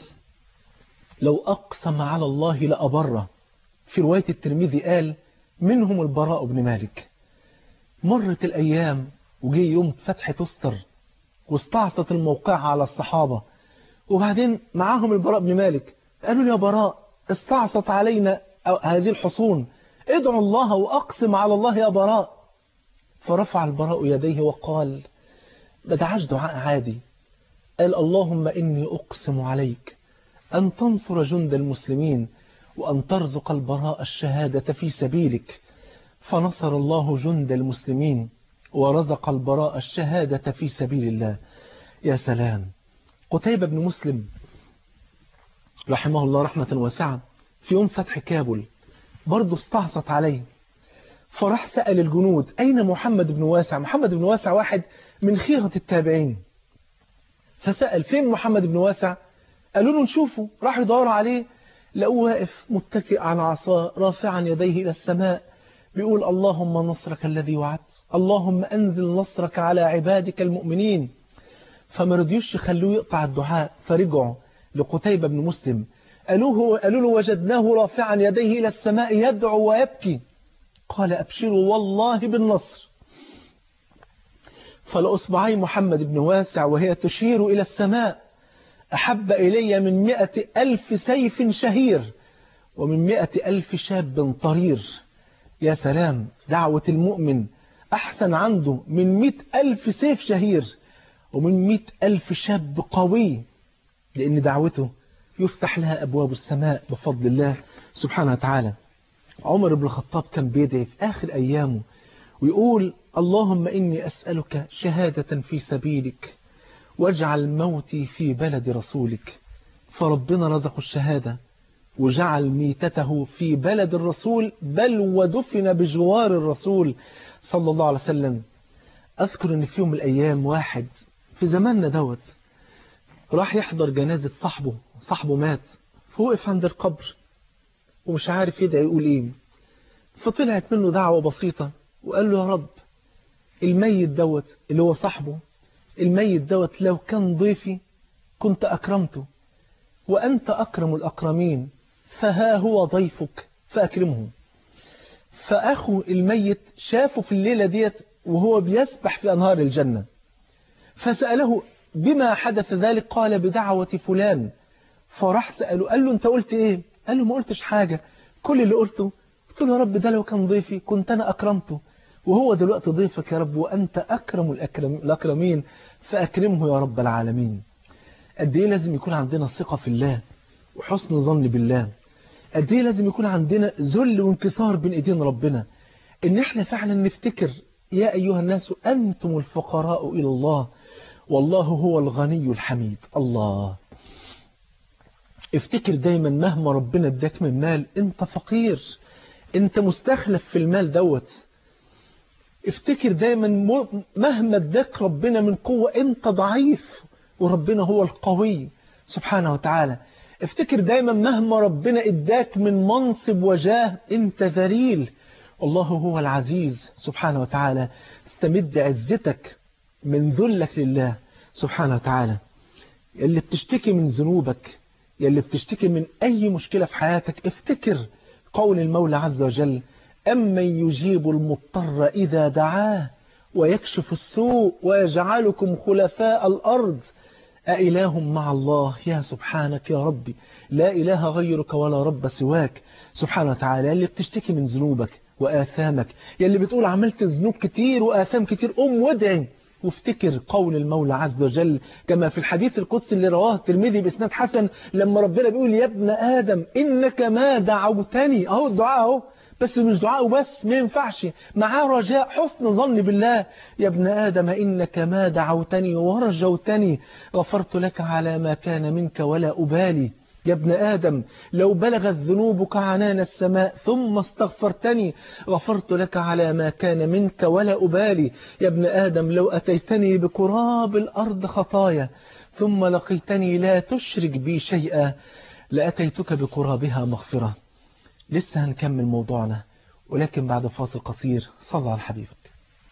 لو أقسم على الله لأبره. في رواية الترمذي قال منهم البراء بن مالك. مرت الأيام وجي يوم فتح تستر واستعصت الموقعة على الصحابة، وبعدين معاهم البراء بن مالك، قالوا يا براء استعصت علينا هذه الحصون، ادعوا الله وأقسم على الله يا براء. فرفع البراء يديه وقال ما دعاش دعاء عادي، قال اللهم إني أقسم عليك أن تنصر جند المسلمين وأن ترزق البراء الشهادة في سبيلك. فنصر الله جند المسلمين ورزق البراء الشهادة في سبيل الله. يا سلام. قتيبة بن مسلم رحمه الله رحمة واسعة في يوم فتح كابل برضه استعصت عليه، فراح سأل الجنود أين محمد بن واسع؟ محمد بن واسع واحد من خيرة التابعين، فسأل فين محمد بن واسع؟ قالوا له نشوفه. راح يدور عليه لقوه واقف متكئ على عصاه رافعا يديه إلى السماء بيقول اللهم نصرك الذي وعدت، اللهم أنزل نصرك على عبادك المؤمنين. فما رضيوش يخلوه يقطع الدعاء، فرجعوا لقتيبة بن مسلم قالوا له وجدناه رافعا يديه إلى السماء يدعو ويبكي. قال أبشروا والله بالنصر. فلأصبعي محمد بن واسع وهي تشير إلى السماء أحب إلي من 100,000 سيف شهير ومن 100,000 شاب طرير. يا سلام. دعوة المؤمن أحسن عنده من 100,000 سيف شهير ومن 100,000 شاب قوي، لأن دعوته يفتح لها أبواب السماء بفضل الله سبحانه وتعالى. عمر بن الخطاب كان بيدعي في آخر أيامه ويقول اللهم إني أسألك شهادة في سبيلك واجعل موتي في بلد رسولك. فربنا رزق الشهادة وجعل ميتته في بلد الرسول، بل ودفن بجوار الرسول صلى الله عليه وسلم. أذكر أن في يوم من الأيام واحد في زماننا دوت راح يحضر جنازة صاحبه مات، فوقف عند القبر ومش عارف يدعي يقول إيه، فطلعت منه دعوة بسيطة وقال له يا رب الميت دوت اللي هو صاحبه، الميت دوت لو كان ضيفي كنت أكرمته، وأنت أكرم الأكرمين، فها هو ضيفك فأكرمه. فأخو الميت شافه في الليلة ديت وهو بيسبح في أنهار الجنة، فسأله بما حدث ذلك؟ قال بدعوة فلان. فراح سأله قال له أنت قلت إيه؟ قال له ما قلتش حاجة، كل اللي قلت له يا رب ده لو كان ضيفي كنت أنا أكرمته، وهو دلوقتي ضيفك يا رب وأنت أكرم الأكرمين فأكرمه يا رب العالمين. قد إيه لازم يكون عندنا ثقة في الله وحسن ظن بالله، قد إيه لازم يكون عندنا ذل وانكسار بين إيدين ربنا، إن إحنا فعلا نفتكر يا أيها الناس أنتم الفقراء إلى الله والله هو الغني الحميد. الله. افتكر دايما مهما ربنا اداك من مال انت فقير، انت مستخلف في المال دوت. افتكر دايما مهما اداك ربنا من قوة انت ضعيف وربنا هو القوي سبحانه وتعالى. افتكر دايما مهما ربنا اداك من منصب وجاه انت ذليل، والله هو العزيز سبحانه وتعالى. استمد عزتك من ذلك لله سبحانه وتعالى. اللي بتشتكي من ذنوبك، يلي بتشتكي من أي مشكلة في حياتك، افتكر قول المولى عز وجل: أمن يجيب المضطر إذا دعاه ويكشف السوء ويجعلكم خلفاء الأرض أإله مع الله. يا سبحانك يا ربي، لا إله غيرك ولا رب سواك سبحانه وتعالى. يلي بتشتكي من ذنوبك وآثامك، يلي بتقول عملت ذنوب كتير وآثام كتير، وادعي وافتكر قول المولى عز وجل كما في الحديث القدسي اللي رواه الترمذي بإسناد حسن، لما ربنا بيقول: يا ابن آدم إنك ما دعوتني. أهو الدعاء أهو، بس مش دعاء بس، ما ينفعش، معاه رجاء حسن ظن بالله. يا ابن آدم إنك ما دعوتني ورجوتني غفرت لك على ما كان منك ولا أبالي. يا ابن آدم لو بلغت ذنوبك عنان السماء ثم استغفرتني غفرت لك على ما كان منك ولا أبالي. يا ابن آدم لو أتيتني بقراب الأرض خطايا ثم لقيتني لا تشرك بي شيئا لأتيتك بقرابها مغفرة. لسه هنكمل موضوعنا، ولكن بعد فاصل قصير. صلى على حبيبك.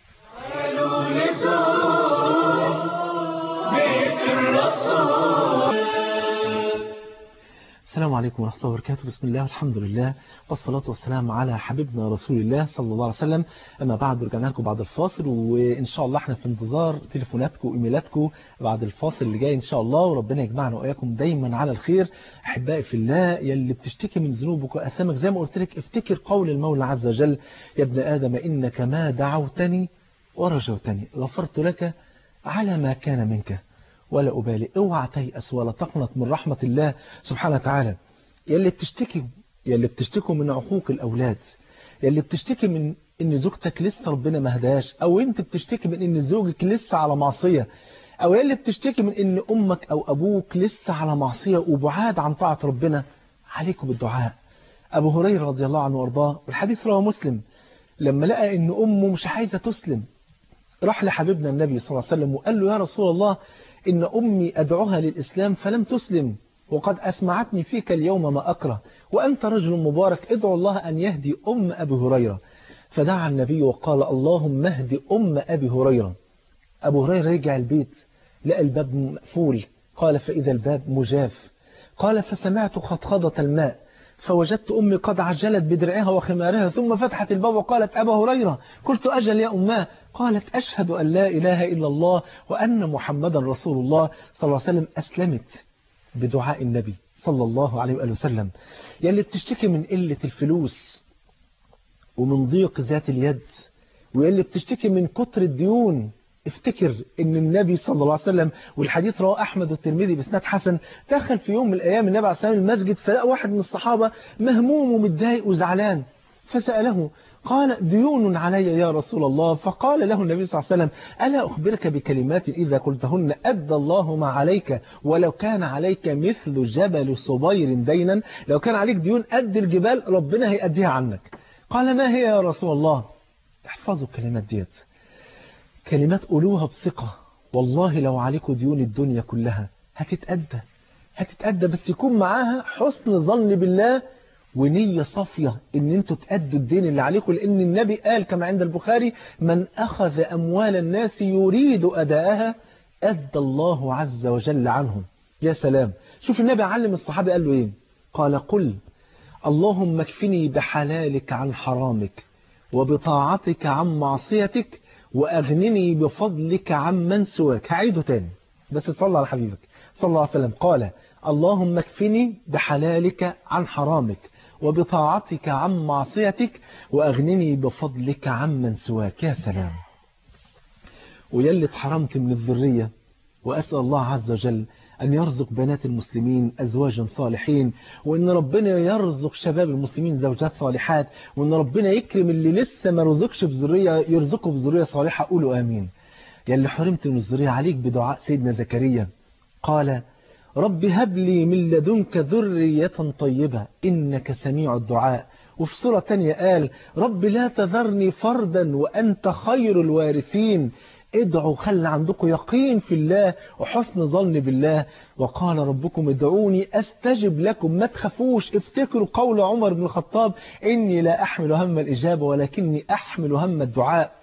السلام عليكم ورحمة الله وبركاته. بسم الله والحمد لله والصلاة والسلام على حبيبنا رسول الله صلى الله عليه وسلم. أما بعد، رجعنا لكم بعد الفاصل، وإن شاء الله احنا في انتظار تليفوناتكم وإيميلاتكم بعد الفاصل اللي جاي إن شاء الله، وربنا يجمعنا وإياكم دايما على الخير. أحبائي في الله، يلي بتشتكي من ذنوبك وأثامك زي ما قلت لك، افتكر قول المولى عز وجل: يا ابن آدم إنك ما دعوتني ورجوتني غفرت لك على ما كان منك ولا أبالي. اوعى تيأس ولا تقنط من رحمة الله سبحانه وتعالى. يلي بتشتكوا من عقوق الأولاد، يلي بتشتكي من إن زوجتك لسه ربنا ما هداش، أو أنت بتشتكي من إن زوجك لسه على معصية، أو يلي بتشتكي من إن أمك أو أبوك لسه على معصية وبعاد عن طاعة ربنا، عليكم بالدعاء. أبو هريرة رضي الله عنه وارضاه، والحديث رواه مسلم، لما لقى إن أمه مش عايزة تسلم راح لحبيبنا النبي صلى الله عليه وسلم وقال له: يا رسول الله، إن أمي أدعوها للإسلام فلم تسلم، وقد أسمعتني فيك اليوم ما أكره، وأنت رجل مبارك، ادعو الله أن يهدي أم أبي هريرة. فدعا النبي وقال: اللهم اهدي أم أبي هريرة. أبو هريرة رجع البيت لقى الباب مقفول، قال: فإذا الباب مجاف. قال: فسمعت خطخضة الماء، فوجدت أمي قد عجلت بدرعها وخمارها، ثم فتحت الباب وقالت: أبا هريرة. قلت: أجل يا أماه. قالت: أشهد أن لا إله إلا الله وأن محمدا رسول الله صلى الله عليه وسلم. أسلمت بدعاء النبي صلى الله عليه وآله وسلم. يلي بتشتكي من قلة الفلوس ومن ضيق ذات اليد، ويلي بتشتكي من كتر الديون، افتكر ان النبي صلى الله عليه وسلم، والحديث رواه احمد والترمذي باسناد حسن، دخل في يوم من الايام النبي عليه الصلاه والسلام المسجد، فلقى واحد من الصحابه مهموم ومتضايق وزعلان، فساله قال: ديون علي يا رسول الله. فقال له النبي صلى الله عليه وسلم: ألا أخبرك بكلمات إذا قلتهن أدى الله ما عليك ولو كان عليك مثل جبل صبير دينا؟ لو كان عليك ديون قد الجبال ربنا هيأديها عنك. قال: ما هي يا رسول الله؟ احفظوا الكلمات ديت، كلمات قولوها بثقة، والله لو عليكم ديون الدنيا كلها هتتأدى، بس يكون معاها حسن ظن بالله ونية صافية ان انتوا تأدوا الدين اللي عليكم، لان النبي قال كما عند البخاري: من أخذ أموال الناس يريد أداءها أدى الله عز وجل عنهم. يا سلام، شوف النبي علم الصحابة قال له ايه؟ قال: قل اللهم اكفني بحلالك عن حرامك وبطاعتك عن معصيتك وأغنني بفضلك عن من سواك. هعيده تاني بس تصلى على حبيبك صلى الله عليه وسلم. قال: اللهم اكفني بحلالك عن حرامك وبطاعتك عن معصيتك وأغنني بفضلك عن من سواك. يا سلام. ويلي اتحرمت من الذرية، وأسأل الله عز وجل أن يرزق بنات المسلمين أزواجا صالحين، وأن ربنا يرزق شباب المسلمين زوجات صالحات، وأن ربنا يكرم اللي لسه ما رزقش بذرية يرزقه بذرية صالحة. قولوا آمين. يلي حرمت من الذرية عليك بدعاء سيدنا زكريا. قال: رب هب لي من لدنك ذرية طيبة إنك سميع الدعاء. وفي سورة تانية قال رب لا تذرني فردا وأنت خير الوارثين. ادعوا، خلي عندكم يقين في الله وحسن ظن بالله. وقال ربكم ادعوني أستجب لكم. ما تخافوش، افتكروا قول عمر بن الخطاب إني لا أحمل هم الإجابة ولكني أحمل هم الدعاء.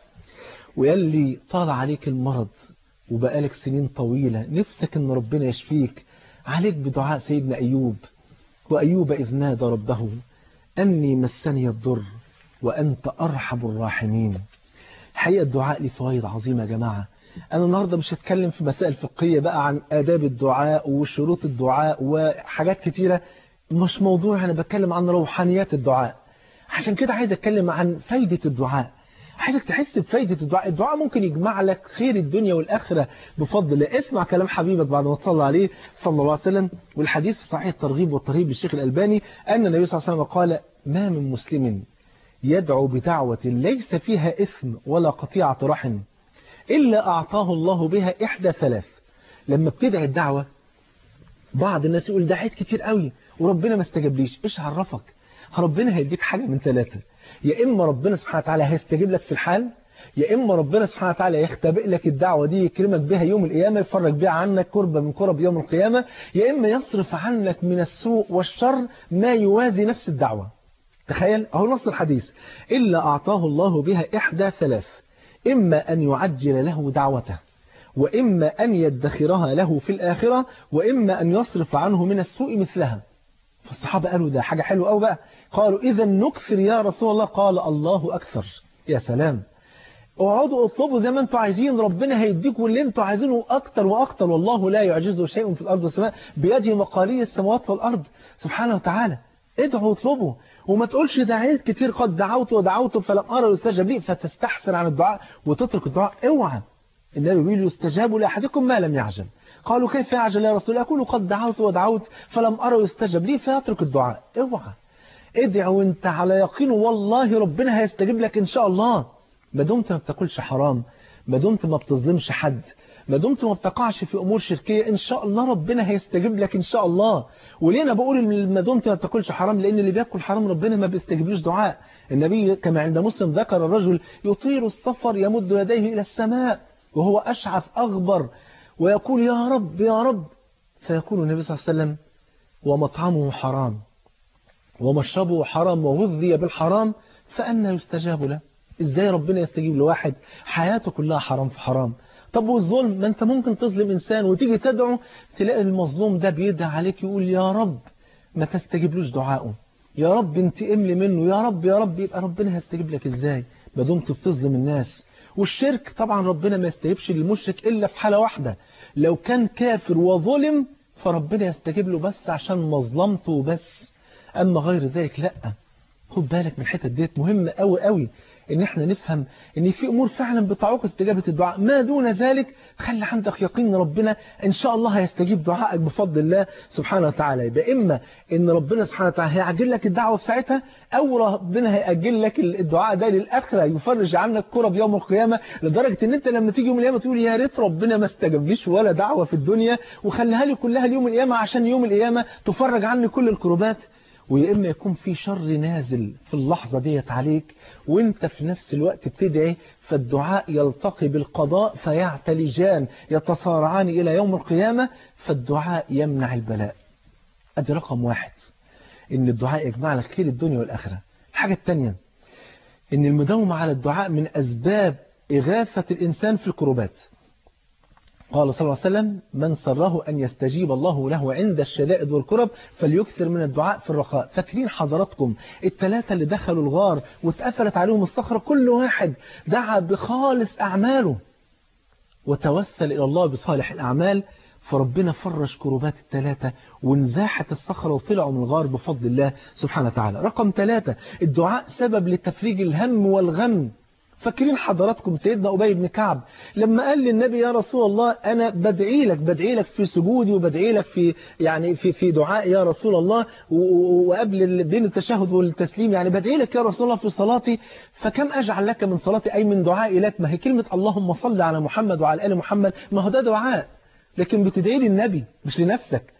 ويلي طال عليك المرض وبقالك سنين طويلة نفسك ان ربنا يشفيك، عليك بدعاء سيدنا أيوب. وأيوب إذ نادى ربه أني مسني الضر وأنت أرحم الراحمين. حقيقة الدعاء له فوائد عظيمة يا جماعة. أنا النهاردة مش هتكلم في مسائل فقهية بقى عن آداب الدعاء وشروط الدعاء وحاجات كتيرة، مش موضوع. أنا بتكلم عن روحانيات الدعاء. عشان كده عايز أتكلم عن فايدة الدعاء. عايزك تحس بفايدة الدعاء. الدعاء ممكن يجمع لك خير الدنيا والآخرة بفضل الله. اسمع كلام حبيبك بعد ما تصلى عليه صلى الله عليه وسلم. والحديث في صحيح الترغيب والترهيب للشيخ الألباني أن النبي صلى الله عليه وسلم قال ما من مسلم يدعو بدعوة ليس فيها إثم ولا قطيعة رحم إلا أعطاه الله بها إحدى ثلاث. لما بتدعي الدعوة بعض الناس يقول دعيت كتير قوي وربنا ما استجابليش. إيش عرفك؟ ربنا هيديك حاجة من ثلاثة. يا إما ربنا سبحانه وتعالى هيستجيب لك في الحال، يا إما ربنا سبحانه وتعالى يختبئ لك الدعوة دي يكرمك بها يوم القيامة، يفرج بها عنك كربة من كرب يوم القيامة، يا إما يصرف عنك من السوء والشر ما يوازي نفس الدعوة. تخيل أهو نص الحديث إلا أعطاه الله بها إحدى ثلاث، إما أن يعجل له دعوته، وإما أن يدخرها له في الآخرة، وإما أن يصرف عنه من السوء مثلها. فالصحابة قالوا ده حاجة حلوة أو بقى. قالوا إذا نكثر يا رسول الله. قال الله أكثر. يا سلام، اقعدوا اطلبوا زي ما انتوا عايزين، ربنا هيديكم اللي انتوا عايزينه أكتر وأكتر. والله لا يعجزه شيء في الأرض والسماء بيده مقاليد السماوات والأرض سبحانه وتعالى. ادعوا واطلبوا وما تقولش دعيت كتير قد دعوت ودعوت فلم أرى يستجاب لي فتستحسن عن الدعاء وتترك الدعاء. اوعى. النبي بيقول يستجاب لأحدكم ما لم يعجل. قالوا كيف يعجل يا رسول الله؟ أقول قد دعوت ودعوت فلم أرى يستجاب لي فيترك الدعاء. اوعى، ادعي وانت على يقين والله ربنا هيستجيب لك إن شاء الله. ما دمت ما بتاكلش حرام، ما دمت ما بتظلمش حد، ما دمت ما بتقعش في أمور شركية، إن شاء الله ربنا هيستجيب لك إن شاء الله. وليه أنا بقول ما دمت ما بتاكلش حرام؟ لأن اللي بياكل حرام ربنا ما بيستجيبلوش دعاء. النبي كما عند مسلم ذكر الرجل يطير السفر يمد يديه إلى السماء وهو أشعث أغبر ويقول يا رب يا رب، فيقول النبي صلى الله عليه وسلم ومطعمه حرام ومشربه حرام وغذي بالحرام فأنا يستجاب له. إزاي ربنا يستجيب لواحد حياته كلها حرام في حرام؟ طب والظلم؟ ما أنت ممكن تظلم إنسان وتيجي تدعو تلاقي المظلوم ده بيدعي عليك يقول يا رب ما تستجيبلوش دعائه، يا رب انتقم لي منه، يا رب يا رب. يبقى ربنا هيستجيب لك إزاي ما دمت بتظلم الناس؟ والشرك طبعا ربنا ما يستجيبش للمشرك إلا في حالة واحدة، لو كان كافر وظلم فربنا يستجيب له بس عشان مظلمته بس، أما غير ذلك لأ. خد بالك من الحتة ديت مهمة قوي قوي، ان احنا نفهم ان في امور فعلا بتعوق استجابة الدعاء. ما دون ذلك خلي عندك يقين ان ربنا ان شاء الله هيستجيب دعائك بفضل الله سبحانه وتعالى. يبقى اما ان ربنا سبحانه وتعالى هيعجل لك الدعوة في ساعتها، او ربنا هيأجل لك الدعاء ده للآخرة، يفرج عنك كرب يوم القيامة، لدرجة ان انت لما تيجي يوم القيامة تقول يا ريت ربنا ما استجابليش ولا دعوة في الدنيا وخليها لي كلها ليوم القيامة عشان يوم القيامة تفرج عني كل الكربات. ويا إما يكون في شر نازل في اللحظة ديت عليك وانت في نفس الوقت بتدعي، فالدعاء يلتقي بالقضاء فيعتلجان يتصارعان إلى يوم القيامة، فالدعاء يمنع البلاء. أدي رقم واحد، إن الدعاء يجمع لك خير الدنيا والآخرة. الحاجة الثانية إن المداومة على الدعاء من أسباب إغاثة الإنسان في الكربات. قال صلى الله عليه وسلم من سره أن يستجيب الله له عند الشدائد والكرب فليكثر من الدعاء في الرخاء. فاكرين حضراتكم الثلاثة اللي دخلوا الغار واتقفلت عليهم الصخرة، كل واحد دعا بخالص أعماله وتوسل إلى الله بصالح الأعمال، فربنا فرج كربات الثلاثة وانزاحت الصخرة وطلعوا من الغار بفضل الله سبحانه وتعالى. رقم 3 الدعاء سبب لتفريج الهم والغم. فاكرين حضراتكم سيدنا أبي بن كعب لما قال للنبي يا رسول الله أنا بدعي لك في سجودي وبدعي لك في دعاء يا رسول الله، وقبل بين التشهد والتسليم يعني بدعي لك يا رسول الله في صلاتي، فكم أجعل لك من صلاتي أي من دعائي لك؟ ما هي كلمة اللهم صل على محمد وعلى آل محمد، ما هو ده دعاء، لكن بتدعي للنبي مش لنفسك.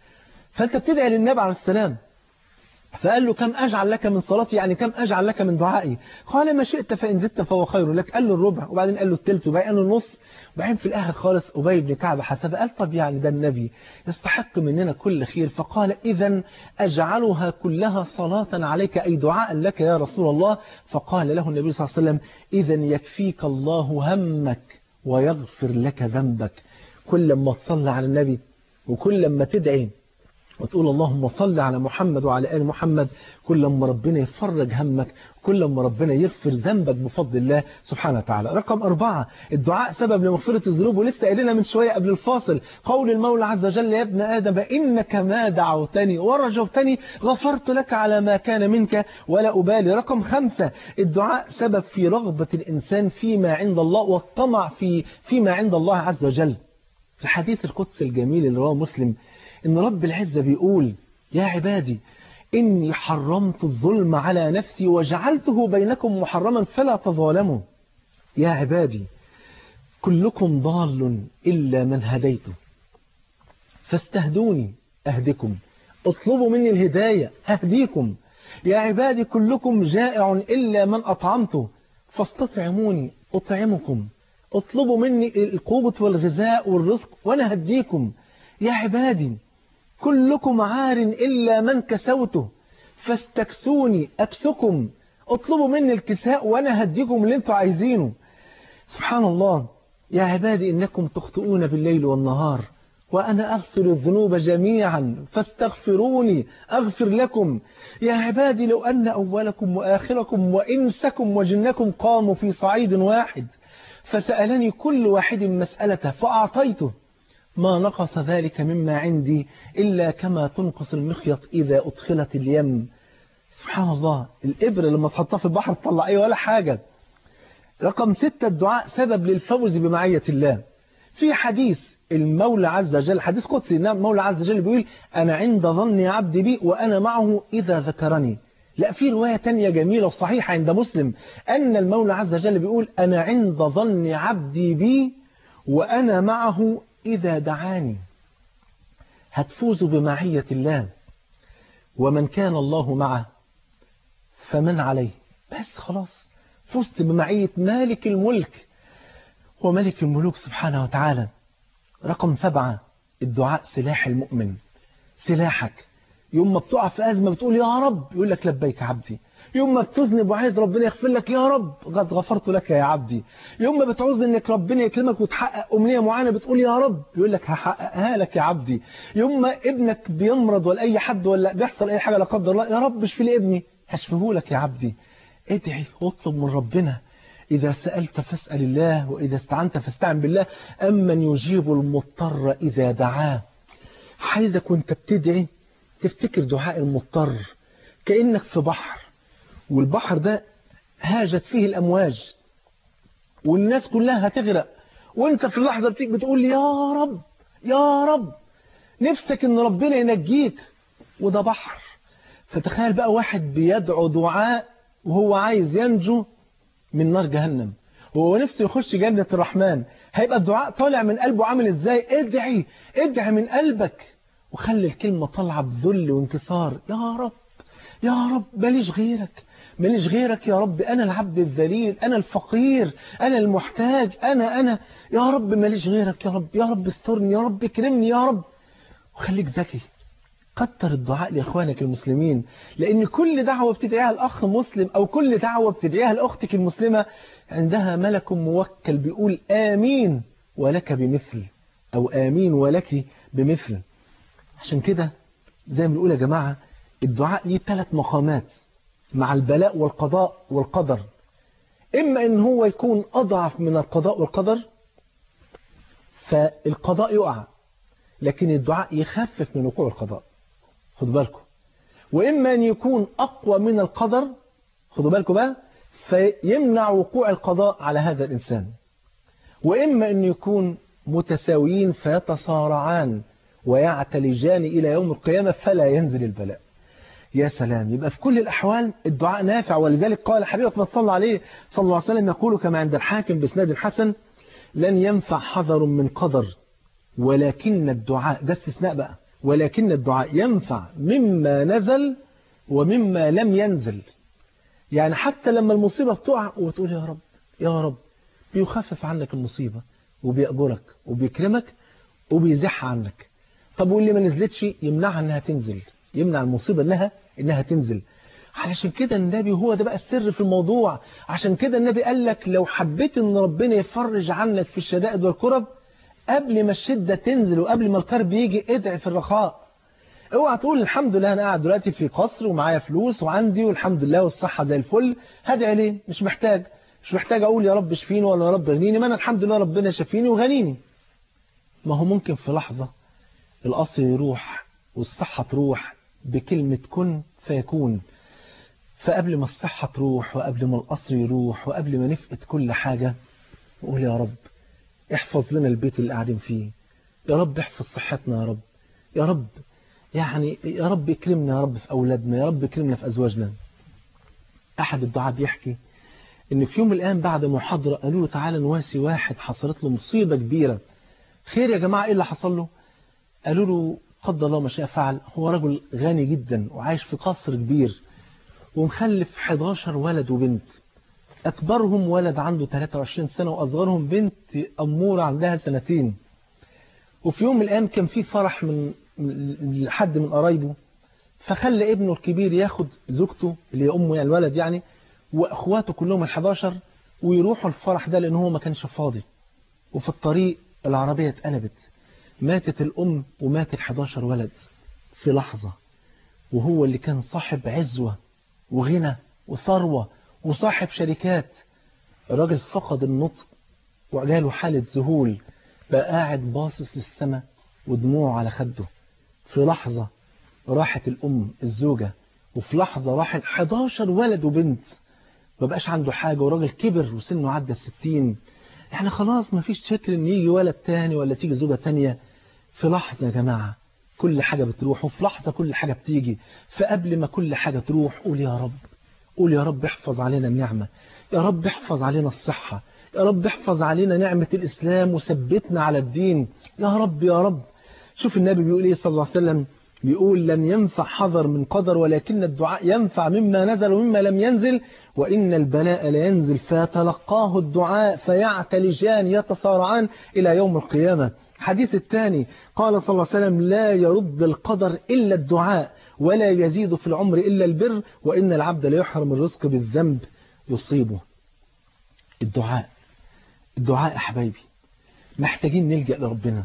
فأنت بتدعي للنبي عليه السلام، فقال له كم أجعل لك من صلاتي، يعني كم أجعل لك من دعائي؟ قال ما شئت فإن زدت فهو خير لك. قال له الربع، وبعدين قال له الثلث، وبعدين قال له النص، وبعدين في الآخر خالص أبي بن كعب حسب قال طب يعني ده النبي يستحق مننا كل خير، فقال إذا أجعلها كلها صلاة عليك أي دعاء لك يا رسول الله. فقال له النبي صلى الله عليه وسلم إذا يكفيك الله همك ويغفر لك ذنبك. كل ما تصلي على النبي وكل ما تدعي وتقول اللهم صل على محمد وعلى آل محمد، كل ما ربنا يفرج همك، كل ما ربنا يغفر ذنبك بفضل الله سبحانه وتعالى. رقم 4 الدعاء سبب لمغفرة الذنوب، ولسه قايلنا من شوية قبل الفاصل قول المولى عز وجل يا ابن آدم إنك ما دعوتني ورجوتني غفرت لك على ما كان منك ولا أبالي. رقم 5 الدعاء سبب في رغبة الإنسان فيما عند الله والطمع فيما عند الله عز وجل. في الحديث القدسي الجميل اللي رواه مسلم إن رب العزة بيقول يا عبادي إني حرمت الظلم على نفسي وجعلته بينكم محرما فلا تظالموا. يا عبادي كلكم ضال إلا من هديته فاستهدوني أهدكم، اطلبوا مني الهداية أهديكم. يا عبادي كلكم جائع إلا من أطعمته فاستطعموني أطعمكم، اطلبوا مني القوة والغذاء والرزق وأنا هديكم. يا عبادي كلكم عار إلا من كسوته فاستكسوني أكسكم، اطلبوا مني الكساء وأنا هديكم اللي انتوا عايزينه. سبحان الله. يا عبادي إنكم تخطئون بالليل والنهار وأنا أغفر الذنوب جميعا فاستغفروني أغفر لكم. يا عبادي لو أن أولكم وآخركم وإنسكم وجنكم قاموا في صعيد واحد فسألني كل واحد مسألته فأعطيته ما نقص ذلك مما عندي إلا كما تنقص المخيط إذا أدخلت اليم. سبحان الله. الإبرة لما تحطها في البحر تطلع أي ولا حاجة. رقم 6 الدعاء سبب للفوز بمعية الله. في حديث المولى عز وجل حديث قدسي المولى عز وجل بيقول أنا عند ظن عبدي بي وأنا معه إذا ذكرني. لا في رواية تانية جميلة وصحيحة عند مسلم أن المولى عز وجل بيقول أنا عند ظن عبدي بي وأنا معه إذا دعاني. هتفوزوا بمعية الله، ومن كان الله معه فمن عليه. بس خلاص فزت بمعية مالك الملك وملك الملوك سبحانه وتعالى. رقم 7 الدعاء سلاح المؤمن. سلاحك يوم ما بتقع في أزمة بتقول يا رب يقول لك لبيك عبدي. يوم ما بتذنب وعايز ربنا يغفر لك يا رب قد غفرت لك يا عبدي. يوم ما بتعوز انك ربنا يكرمك وتحقق أمنية معينة بتقول يا رب يقول لك هحققها لك يا عبدي. يوم ما ابنك بيمرض ولا أي حد ولا بيحصل أي حاجة لا قدر الله يا رب اشفي لي ابني هشفيه لك يا عبدي. ادعي واطلب من ربنا. إذا سألت فاسأل الله وإذا استعنت فاستعن بالله أمن يجيب المضطر إذا دعاه. عايزك وانت بتدعي تفتكر دعاء المضطر كأنك في بحر والبحر ده هاجت فيه الأمواج والناس كلها هتغرق وانت في اللحظة بتقول يا رب يا رب نفسك ان ربنا ينجيك وده بحر. فتخيل بقى واحد بيدعو دعاء وهو عايز ينجو من نار جهنم وهو نفسه يخش جنة الرحمن. هيبقى الدعاء طالع من قلبه عامل ازاي؟ ادعي من قلبك وخلي الكلمة طالعة بذل وانكسار. يا رب يا رب ماليش غيرك يا رب، أنا العبد الذليل، أنا الفقير، أنا المحتاج، أنا يا رب ماليش غيرك يا رب، يا رب استرني يا رب اكرمني يا رب. وخليك ذكي كتر الدعاء لإخوانك المسلمين، لأن كل دعوة بتدعيها الأخ مسلم أو كل دعوة بتدعيها لأختك المسلمة عندها ملك موكل بيقول آمين ولك بمثل أو آمين ولك بمثل. عشان كده زي ما بنقول يا جماعة الدعاء ليه 3 مقامات مع البلاء والقضاء والقدر. إما إن هو يكون أضعف من القضاء والقدر فالقضاء يقع لكن الدعاء يخفف من وقوع القضاء، خدوا بالكم. وإما أن يكون أقوى من القدر، خدوا بالكم بقى، فيمنع وقوع القضاء على هذا الإنسان. وإما أن يكون متساويين فيتصارعان ويعتلجان إلى يوم القيامة فلا ينزل البلاء. يا سلام. يبقى في كل الأحوال الدعاء نافع. ولذلك قال حبيبك ما صلى عليه صلى الله عليه وسلم يقول كما عند الحاكم بإسناد حسن لن ينفع حذر من قدر ولكن الدعاء، ده استثناء بقى، ولكن الدعاء ينفع مما نزل ومما لم ينزل. يعني حتى لما المصيبة بتقع وتقول يا رب يا رب، بيخفف عنك المصيبة وبيأجرك وبيكرمك وبيزح عنك. طب واللي ما نزلتش يمنعها انها تنزل، يمنع المصيبة انها تنزل. علشان كده النبي، هو ده بقى السر في الموضوع، عشان كده النبي قال لك لو حبيت ان ربنا يفرج عنك في الشدائد والكرب، قبل ما الشدة تنزل وقبل ما الكرب يجي ادعي في الرخاء. اوعى تقول الحمد لله انا قاعد دلوقتي في قصر ومعايا فلوس وعندي والحمد لله والصحة زي الفل، هدعي ليه؟ مش محتاج اقول يا رب اشفيني ولا يا رب اغنيني، ما انا الحمد لله ربنا شافيني وغنيني. ما هو ممكن في لحظة القصر يروح والصحة تروح بكلمة كن فيكون. فقبل ما الصحة تروح وقبل ما القصر يروح وقبل ما نفقد كل حاجة، نقول يا رب احفظ لنا البيت اللي قاعدين فيه، يا رب احفظ صحتنا، يا رب يا رب، يعني يا رب اكرمنا يا رب في أولادنا، يا رب اكرمنا في أزواجنا. أحد الدعاء بيحكي إن في يوم من الأيام بعد محاضرة قالوا له تعالى نواسي واحد حصلت له مصيبة كبيرة. خير يا جماعة، إيه اللي حصل له؟ قالوا له قدر الله ما شاء فعل، هو رجل غني جدا وعايش في قصر كبير ومخلف 11 ولد وبنت، أكبرهم ولد عنده 23 سنة وأصغرهم بنت أمورة عندها 2 سنين. وفي يوم من الأيام كان في فرح من حد من قرايبه، فخلى ابنه الكبير ياخد زوجته اللي هي أمه يعني الولد يعني وأخواته كلهم 11 ويروحوا الفرح ده لأنه هو ما كانش فاضي. وفي الطريق العربية اتقلبت، ماتت الأم ومات 11 ولد في لحظة، وهو اللي كان صاحب عزوة وغنى وثروة وصاحب شركات. الراجل فقد النطق وجاله حالة ذهول، بقى قاعد باصص للسماء ودموعه على خده. في لحظة راحت الأم الزوجة، وفي لحظة راحت 11 ولد وبنت، ما بقاش عنده حاجة، وراجل كبر وسنه عدى 60، يعني خلاص ما فيش فكر ان يجي ولد تاني ولا تيجي زوجة تانية. في لحظة يا جماعة كل حاجة بتروح، وفي لحظة كل حاجة بتيجي. فقبل ما كل حاجة تروح قول يا رب، قول يا رب احفظ علينا النعمة، يا رب احفظ علينا الصحة، يا رب احفظ علينا نعمة الإسلام وثبتنا على الدين، يا رب يا رب. شوف النبي بيقول ايه صلى الله عليه وسلم، بيقول لن ينفع حذر من قدر ولكن الدعاء ينفع مما نزل ومما لم ينزل، وإن البلاء لا ينزل فيتلقاه الدعاء فيعتلجان يتصارعان إلى يوم القيامة. الحديث الثاني قال صلى الله عليه وسلم لا يرد القدر إلا الدعاء ولا يزيد في العمر إلا البر، وإن العبد لا يحرم الرزق بالذنب يصيبه. الدعاء يا حبايبي محتاجين نلجأ لربنا.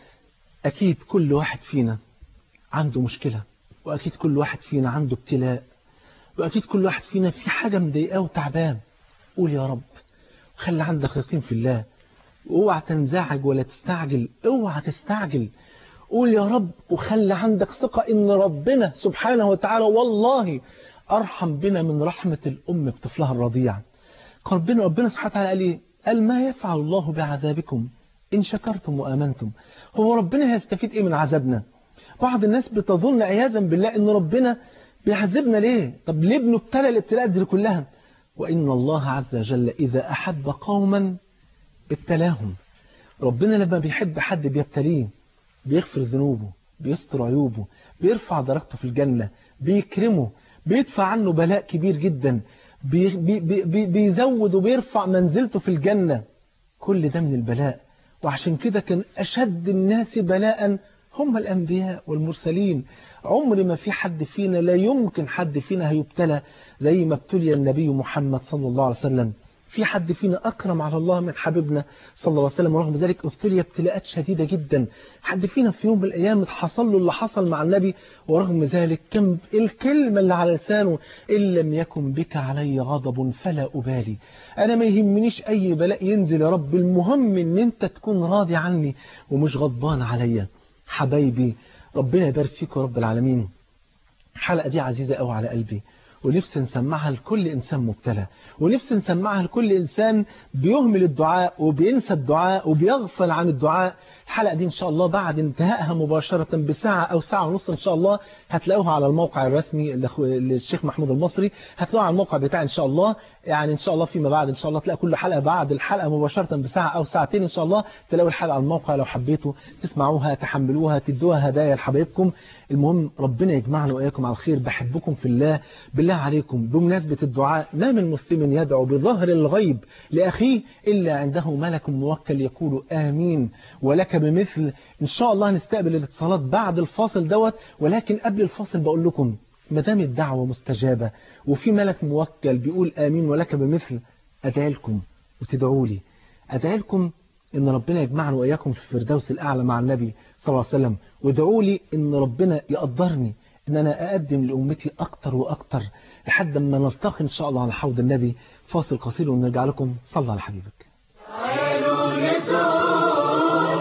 أكيد كل واحد فينا عنده مشكلة، وأكيد كل واحد فينا عنده ابتلاء، وأكيد كل واحد فينا في حاجة مضايقاه وتعبان. قول يا رب، وخلي عندك يقين في الله، واوعى تنزعج ولا تستعجل، اوعى تستعجل. قول يا رب وخلي عندك ثقة ان ربنا سبحانه وتعالى والله ارحم بنا من رحمة الام بطفلها الرضيع. ربنا سبحانه وتعالى قال ايه؟ قال ما يفعل الله بعذابكم ان شكرتم وامنتم. هو ربنا هيستفيد ايه من عذابنا؟ بعض الناس بتظن عياذا بالله ان ربنا بيعذبنا ليه؟ طب ليه بنبتلى الابتلاءات دي كلها؟ وان الله عز وجل اذا احب قوما ابتلاهم. ربنا لما بيحب حد بيبتليه، بيغفر ذنوبه، بيستر عيوبه، بيرفع درجته في الجنة، بيكرمه، بيدفع عنه بلاء كبير جدا، بيزود وبيرفع منزلته في الجنة. كل ده من البلاء. وعشان كده كان أشد الناس بلاء هم الأنبياء والمرسلين. عمر ما في حد فينا، لا يمكن حد فينا هيبتلى زي ما ابتلي النبي محمد صلى الله عليه وسلم. في حد فينا أكرم على الله من حبيبنا صلى الله عليه وسلم، ورغم ذلك ابتلي ابتلاءات شديدة جدا. حد فينا في يوم من الأيام حصل له اللي حصل مع النبي، ورغم ذلك كان الكلمة اللي على لسانه إن لم يكن بك علي غضب فلا أبالي. أنا ما يهمنيش أي بلاء ينزل يا رب، المهم إن أنت تكون راضي عني ومش غضبان عليا. حبايبي ربنا يبارك فيكم يا رب العالمين. الحلقة دي عزيزة قوي على قلبي، ونفسي نسمعها لكل إنسان مبتلى، ونفسي نسمعها لكل إنسان بيهمل الدعاء وبينسى الدعاء وبيغفل عن الدعاء. الحلقة دي إن شاء الله بعد انتهائها مباشرة بساعة أو ساعة ونص إن شاء الله هتلاقوها على الموقع الرسمي للشيخ محمود المصري، هتلاقوها على الموقع بتاعي إن شاء الله. يعني إن شاء الله فيما بعد إن شاء الله تلاقي كل حلقة بعد الحلقة مباشرة بساعة أو ساعتين إن شاء الله تلاقوا الحلقة على الموقع. لو حبيتوا تسمعوها تحملوها تدوها هدايا لحبايبكم. المهم ربنا يجمعنا وإياكم على الخير. بحبكم في الله. بالله عليكم بمناسبة الدعاء ما من مسلم يدعو بظهر الغيب لأخيه إلا عنده ملك موكل يقول آمين ولك بمثل. إن شاء الله نستقبل الاتصالات بعد الفاصل دوت، ولكن قبل الفاصل بقول لكم ما دام الدعوة مستجابة وفي ملك موكل بيقول آمين ولك بمثل، أدعي لكم وتدعوا لي، أدعي لكم إن ربنا يجمعنا وإياكم في الفردوس الأعلى مع النبي صلى الله عليه وسلم، وادعوا لي إن ربنا يقدرني إن أنا أقدم لأمتي أكتر وأكتر لحد ما نلتقي إن شاء الله على حوض النبي. فاصل قصير ونرجع لكم. صلى على حبيبك. تعالوا نزور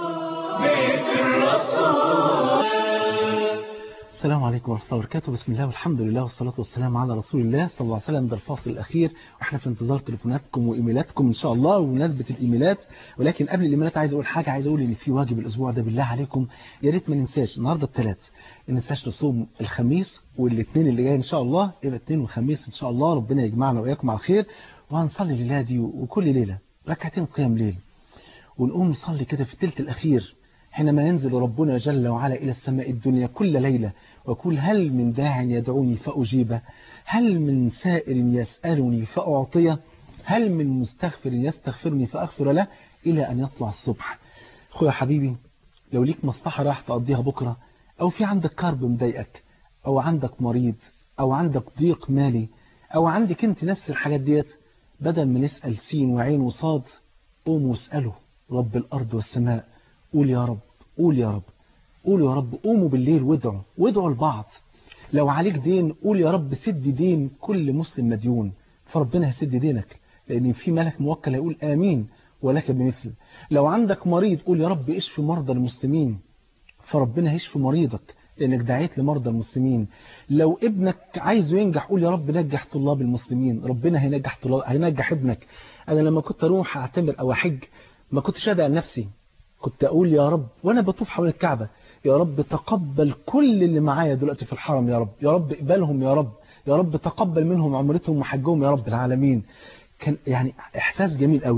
بيت الرسول. السلام عليكم ورحمة الله وبركاته. بسم الله والحمد لله والصلاة والسلام على رسول الله صلى الله عليه وسلم. ده الفاصل الأخير وإحنا في انتظار تليفوناتكم وإيميلاتكم إن شاء الله ومناسبة الإيميلات. ولكن قبل الإيميلات عايز أقول حاجة، عايز أقول إن في واجب الأسبوع ده بالله عليكم يا ريت ما ننساش. النهاردة الثلاث ما ننساش نصوم الخميس والاثنين اللي جاي إن شاء الله، يبقى الاثنين والخميس إن شاء الله ربنا يجمعنا وإياكم على الخير. وهنصلي الليلة دي وكل ليلة ركعتين قيام ليل، ونقوم نصلي كده في الثلث الأخير حينما ينزل ربنا جل وعلا إلى السماء الدنيا كل ليلة ويقول هل من داع يدعوني فأجيبه، هل من سائل يسألني فأعطيه، هل من مستغفر يستغفرني فأغفر له، إلى أن يطلع الصبح. أخويا حبيبي لو ليك مصلحة راح تقضيها بكرة، أو في عندك كرب مضايقك، أو عندك مريض، أو عندك ضيق مالي، أو عندك أنت نفس الحاجات ديت، بدل ما نسأل سين وعين وصاد قوم واسأله رب الأرض والسماء. قول يا رب، قول يا رب، قولوا يا رب. قوموا بالليل وادعوا لبعض. لو عليك دين قول يا رب سد دين كل مسلم مديون، فربنا هيسد دينك لأن في ملك موكل هيقول آمين ولك بمثل. لو عندك مريض قول يا رب اشفي مرضى المسلمين، فربنا هيشفي مريضك لأنك دعيت لمرضى المسلمين. لو ابنك عايزه ينجح قول يا رب نجح طلاب المسلمين، ربنا هينجح ابنك. أنا لما كنت أروح أعتمر أو أحج ما كنتش أدعي لنفسي، كنت أقول يا رب وأنا بطوف حول الكعبة يا رب تقبل كل اللي معايا دلوقتي في الحرم، يا رب يا رب اقبلهم، يا رب يا رب تقبل منهم عمرتهم وحجهم يا رب العالمين. كان يعني إحساس جميل قوي.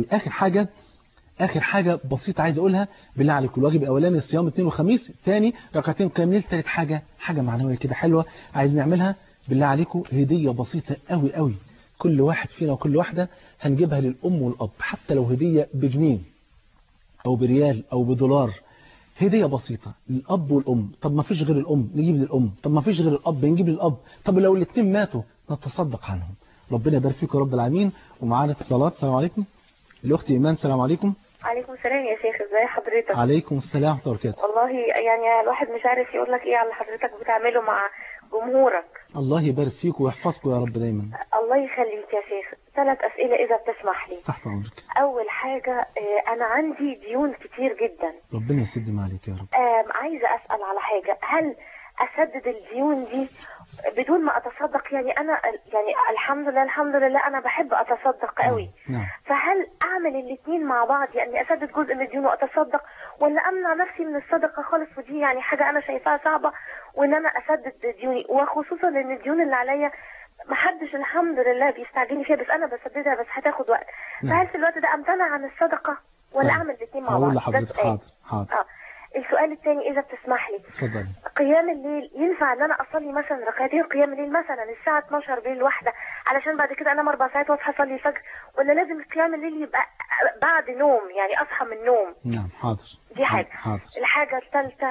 آخر حاجة بسيطة عايز أقولها بالله عليكم. الواجب الأولاني الصيام اثنين وخميس، الثاني ركعتين قيام ليل، ثالث حاجة معنوية كده حلوة عايز نعملها بالله عليكم، هدية بسيطة قوي قوي كل واحد فينا وكل واحدة هنجيبها للأم والأب، حتى لو هدية بجنيه أو بريال أو بدولار، هدية بسيطة للأب والأم. طب ما فيش غير الأم نجيب للأم، طب ما فيش غير الأب نجيب للأب، طب لو الاثنين ماتوا نتصدق عنهم. ربنا يبارك فيكم رب العالمين. ومعانا اتصالات. السلام عليكم. الأخت إيمان. السلام عليكم. عليكم السلام يا شيخ، ازي حضرتك؟ عليكم السلام ورحمة الله وبركاته. والله يعني الواحد مش عارف يقول لك ايه على اللي حضرتك بتعمله مع جمهورك. الله يبارك فيكم ويحفظكم يا رب دايما. الله يخليك يا شيخ. 3 أسئلة إذا بتسمح لي. تحت أمرك. أول حاجة أنا عندي ديون كتير جدا. ربنا يسد ما عليك يا رب. عايزة أسأل على حاجة، هل أسدد الديون دي بدون ما أتصدق؟ يعني أنا يعني الحمد لله أنا بحب أتصدق قوي. نعم. فهل أعمل الاثنين مع بعض، يعني أسدد جزء من الديون وأتصدق، ولا أمنع نفسي من الصدقة خالص؟ ودي يعني حاجة أنا شايفاها صعبة، وإن أنا أسدد ديوني، وخصوصا إن الديون اللي عليا محدش الحمد لله بيستعجلني فيها، بس أنا بسددها بس هتاخد وقت. فهل في الوقت ده أمتنع عن الصدقة ولا أعمل الاثنين مع بعض؟ هقول لحضرتك. حاضر. السؤال الثاني إذا بتسمح لي. اتفضلي. قيام الليل ينفع ان انا اصلي مثلا ركعتين قيام الليل مثلا الساعه 12 بالليل واحده، علشان بعد كده انام 4 ساعات واصحى اصلي الفجر، ولا لازم قيام الليل يبقى بعد نوم، يعني اصحى من النوم؟ نعم. حاضر. دي حاجه. حاضر. الحاجه الثالثه،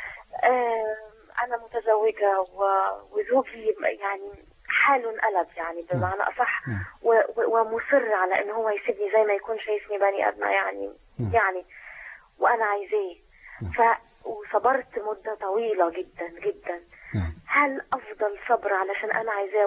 انا متزوجه وزوجي يعني حاله انقلب، يعني بمعنى اصح، ومصر على ان هو يسيبني زي ما يكون شايفني بني ادمه يعني وانا عايزاه. وصبرت مدة طويلة جدا جدا. هل أفضل صبر علشان أنا عايزاه،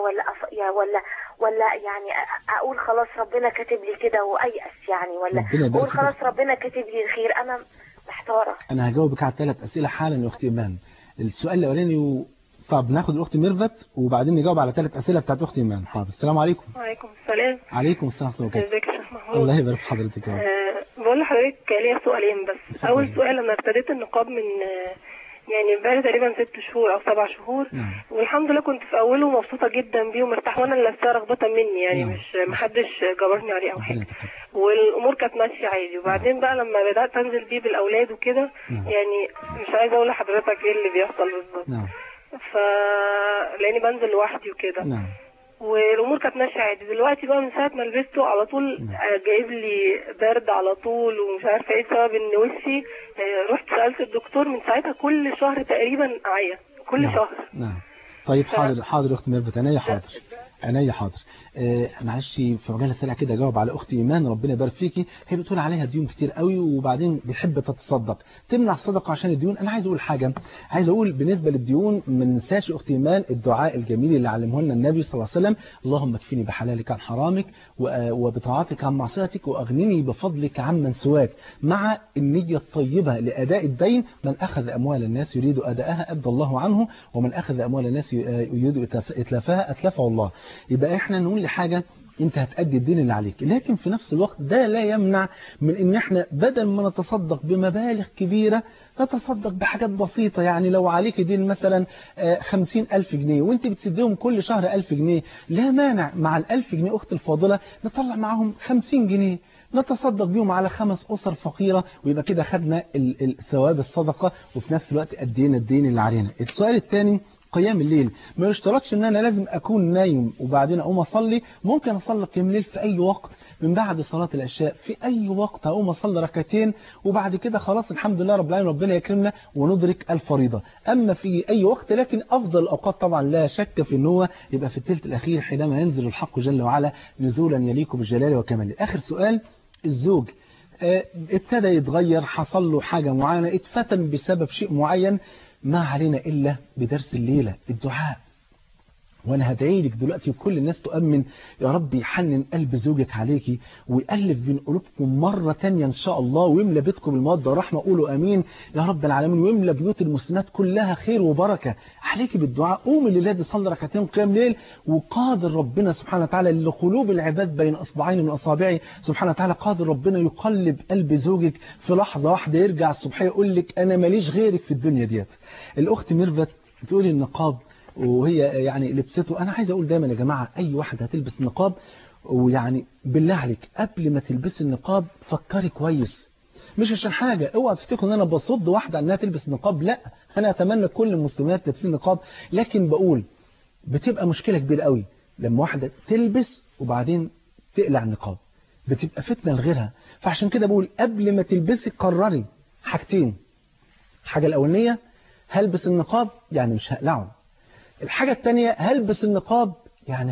ولا يعني أقول خلاص ربنا كاتب لي كده وأيأس يعني، ولا أقول خلاص ربنا كاتب لي الخير؟ أنا محتارة. أنا هجاوبك على 3 أسئلة حالا يا أختي إيمان. السؤال الأولاني طب ناخد الاخت ميرفت وبعدين نجاوب على 3 اسئله بتاعت اختي ايمان. حاضر. السلام عليكم. وعليكم السلام. عليكم السلام ورحمه الله وبركاته. ازيك يا شيخ محمود؟ الله يبارك في حضرتك يا رب. بقول لحضرتك ليا سؤالين بس. اول سؤال، انا ابتديت النقاب من يعني بقالي تقريبا 6 شهور او 7 شهور. والحمد لله كنت في اوله مبسوطه جدا بيه ومرتاحه، وانا اللي لابساه رغبه مني يعني، مش محدش جبرني عليه او حاجه، والامور كانت ماشيه عادي. وبعدين بقى لما بدات انزل بيه بالاولاد وكده يعني مش عايزه اقول لحضرتك ايه اللي بيحصل بالظبط. لاني بنزل لوحدي وكده. والامور كانت ماشيه عادي. دلوقتي بقى من ساعه ما لبسته على طول جايب لي برد على طول، ومش عارفه ايه السبب. ان وشي رحت سالت الدكتور، من ساعتها كل شهر تقريبا اعيا كل شهر. طيب حاضر يا اخت ميرفت. عينيا حاضر. معلش في مجال سريع كده اجاوب على اختي ايمان، ربنا يبارك فيكي. هي بتقول عليها ديون كتير قوي وبعدين بتحب تتصدق، تمنع الصدقه عشان الديون. انا عايز اقول حاجه، عايز اقول بالنسبه للديون ما ننساش اختي ايمان الدعاء الجميل اللي علمه لنا النبي صلى الله عليه وسلم: اللهم اكفني بحلالك عن حرامك وبطاعتك عن معصيتك واغنني بفضلك عمن سواك. مع النيه الطيبه لاداء الدين: من اخذ اموال الناس يريد اداءها ادى الله عنه، ومن اخذ اموال الناس يريد اتلافها اتلفه الله. يبقى احنا نقول لحاجه انت هتأدي الدين اللي عليك، لكن في نفس الوقت ده لا يمنع من ان احنا بدل ما نتصدق بمبالغ كبيرة نتصدق بحاجات بسيطة. يعني لو عليك دين مثلا 50,000 جنيه وانت بتسدهم كل شهر 1000 جنيه، لا مانع مع 1000 جنيه اخت الفاضلة نطلع معهم 50 جنيه نتصدق بيهم على 5 أسر فقيرة، ويبقى كده خدنا ثواب الصدقة وفي نفس الوقت أدينا الدين اللي علينا. السؤال الثاني: قيام الليل. ما يشترطش ان انا لازم اكون نايم وبعدين اقوم اصلي، ممكن اصلي قيام الليل في اي وقت من بعد صلاة العشاء، في اي وقت اقوم اصلي ركعتين وبعد كده خلاص الحمد لله رب العالمين ربنا يكرمنا وندرك الفريضة. اما في اي وقت، لكن افضل الاوقات طبعا لا شك في ان هو يبقى في الثلث الاخير حينما ينزل الحق جل وعلا نزولا يليق بالجلال وكماله. اخر سؤال: الزوج ابتدى يتغير، حصل له حاجة معينة، اتفتن بسبب شيء معين، ما علينا إلا بدرس الليلة الدعاء. وأنا هدعي لك دلوقتي وكل الناس تؤمن: يا رب يحنن قلب زوجك عليكي ويألف بين قلوبكم مرة تانية إن شاء الله، ويملى بيتكم بالمودة والرحمة. قولوا أمين يا رب العالمين. ويملى بيوت المسلمات كلها خير وبركة. عليكي بالدعاء. قوم الليلة دي صلي ركعتين قيام ليل، وقادر ربنا سبحانه وتعالى لقلوب العباد بين أصبعين من أصابعه سبحانه وتعالى، قادر ربنا يقلب قلب زوجك في لحظة واحدة يرجع الصبحية يقول لك أنا ماليش غيرك في الدنيا ديت. الأخت ميرفت تقولي النقاب وهي يعني لبسته. أنا عايز أقول دايما يا جماعة، أي واحدة هتلبس نقاب ويعني بالله عليك قبل ما تلبسي النقاب فكري كويس. مش عشان حاجة، اوعى تفتكروا ان انا بصد واحدة انها تلبس نقاب، لا، انا اتمنى كل المسلمات لابسين نقاب، لكن بقول بتبقى مشكلة كبيرة قوي لما واحدة تلبس وبعدين تقلع النقاب، بتبقى فتنة لغيرها. فعشان كده بقول قبل ما تلبسي قرري حاجتين: الحاجة الاولانية هلبس النقاب يعني مش هقلعه، الحاجة الثانية هلبس النقاب يعني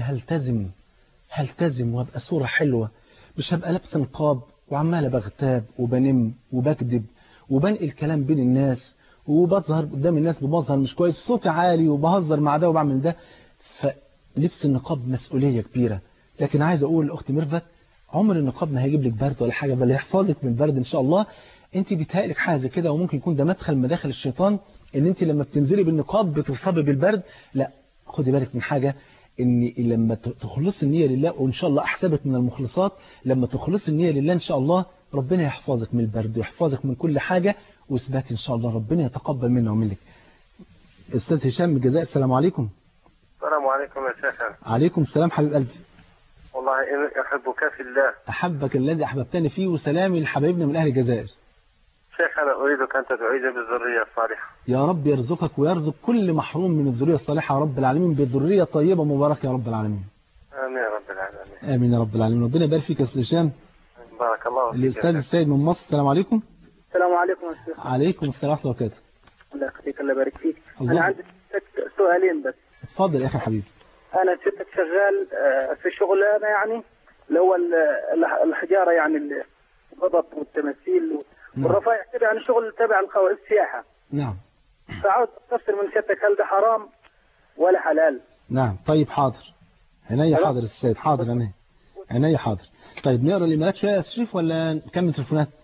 هلتزم وابقى صورة حلوة، مش هبقى لابس نقاب وعمالة بغتاب وبنم وبكذب وبنقل كلام بين الناس وبظهر قدام الناس بمظهر مش كويس، صوتي عالي وبهزر مع ده وبعمل ده. فلبس النقاب مسؤولية كبيرة. لكن عايز اقول لاختي ميرفت، عمر النقاب ما هيجيب لك برد ولا حاجة، بل هيحفظك من البرد ان شاء الله. انت بيتهيألك حاجة كده وممكن يكون ده مدخل مداخل الشيطان، ان انت لما بتنزلي بالنقاب بتصابي بالبرد. لا، خدي بالك من حاجة، ان لما تخلصي النية لله، وان شاء الله احسبك من المخلصات، لما تخلصي النية لله ان شاء الله ربنا يحفظك من البرد ويحفظك من كل حاجة، واثباتي ان شاء الله ربنا يتقبل منا ومنك. استاذ هشام من الجزائر، السلام عليكم. السلام عليكم يا شيخ. عليكم السلام حبيب قلبي. والله احبك في الله. احبك الذي احببتني فيه، وسلامي لحبايبنا من اهل الجزائر. شيخ أنا أريدك أن تدعيني بالذرية الصالحة. يا رب يرزقك ويرزق كل محروم من الذرية الصالحة يا رب العالمين بذرية طيبة مباركة يا رب العالمين. آمين يا رب العالمين. آمين يا رب العالمين. ربنا يبارك فيك يا أستاذ هشام. بارك الله فيك. الأستاذ السيد من مصر، السلام عليكم. السلام عليكم يا شيخ. عليكم السلام ورحمة الله وبركاته. الله يخليك، الله يبارك فيك. الله. أنا عندي سؤالين بس. اتفضل يا أخي حبيبي. أنا شفتك شغال في شغلانة يعني اللي هو الحجارة، يعني الغضب والتماثيل والرفايع كده، يعني شغل تبع السياحة. نعم. فعاوز تفسر من شفتك هل ده حرام ولا حلال؟ نعم. طيب حاضر. عينيا حاضر السيد، حاضر عينيا حاضر. طيب نقرا الإيميلات شوية يا شريف ولا نكمل تليفونات؟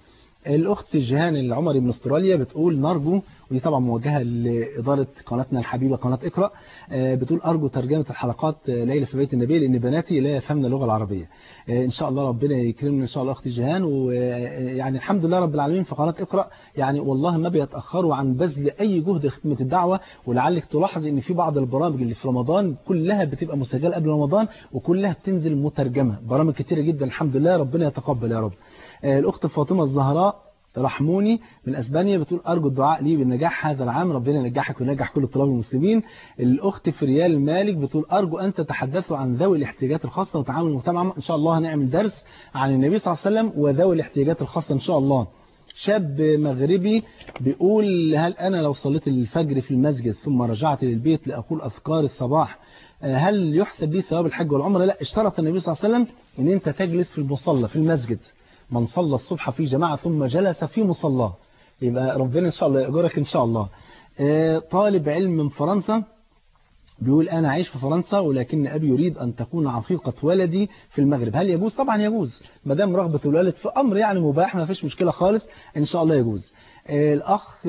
الأخت جيهان العمري من استراليا بتقول نرجو، ودي طبعا موجهة لإدارة قناتنا الحبيبة قناة اقرأ، بتقول أرجو ترجمة الحلقات ليلة في بيت النبي لأن بناتي لا يفهمن اللغة العربية. إن شاء الله ربنا يكرمنا إن شاء الله أختي جيهان. ويعني الحمد لله رب العالمين في قناة اقرأ يعني والله ما بيتأخروا عن بذل أي جهد لخدمة الدعوة. ولعلك تلاحظ إن في بعض البرامج اللي في رمضان كلها بتبقى مسجلة قبل رمضان وكلها بتنزل مترجمة، برامج كتيرة جدا الحمد لله، ربنا يتقبل يا رب. الأخت فاطمة الزهراء رحموني من أسبانيا بتقول أرجو الدعاء لي بالنجاح هذا العام، ربنا ينجحك وينجح كل الطلاب المسلمين. الأخت فريال مالك بتقول أرجو أن تتحدثوا عن ذوي الاحتياجات الخاصة وتعامل المجتمع. إن شاء الله هنعمل درس عن النبي صلى الله عليه وسلم وذوي الاحتياجات الخاصة إن شاء الله. شاب مغربي بيقول هل أنا لو صليت الفجر في المسجد ثم رجعت للبيت لأقول أذكار الصباح هل يحسب لي ثواب الحج والعمرة؟ لا، اشترط النبي صلى الله عليه وسلم أن أنت تجلس في المصلى في المسجد، من صلى الصبح في جماعة ثم جلس في مصلاه، يبقى ربنا إن شاء الله يأجرك إن شاء الله. طالب علم من فرنسا بيقول أنا عايش في فرنسا ولكن أبي يريد أن تكون عقيقة ولدي في المغرب، هل يجوز؟ طبعا يجوز، ما دام رغبة الوالد في أمر يعني مباح ما فيش مشكلة خالص إن شاء الله يجوز. الأخ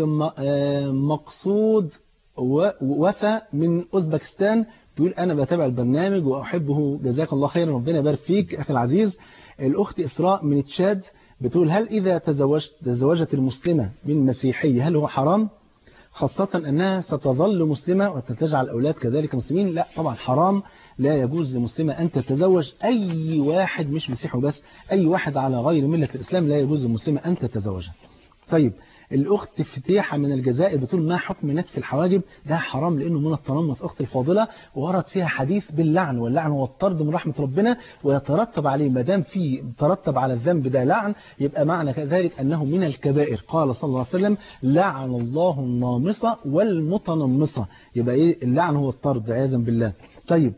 مقصود وفا من أوزبكستان بيقول أنا بتابع البرنامج وأحبه جزاك الله خيرا، ربنا يبارك فيك أخي العزيز. الأخت إسراء من تشاد بتقول هل إذا تزوجت المسلمة من مسيحي هل هو حرام؟ خاصة أنها ستظل مسلمة وستجعل الأولاد كذلك مسلمين. لا طبعا حرام، لا يجوز لمسلمة أن تتزوج أي واحد مش مسيحي بس، أي واحد على غير ملة الإسلام لا يجوز للمسلمة أن تتزوجها. طيب الأخت فتيحة من الجزائر بتقول ما حكم نتف الحواجب؟ ده حرام لأنه من التنمص أختي الفاضلة، وورد فيها حديث باللعن، واللعن هو الطرد من رحمة ربنا ويترتب عليه ما دام في ترتب على الذنب ده لعن يبقى معنى ذلك أنه من الكبائر. قال صلى الله عليه وسلم لعن الله النامصة والمتنمصة، يبقى إيه اللعن هو الطرد عياذا بالله. طيب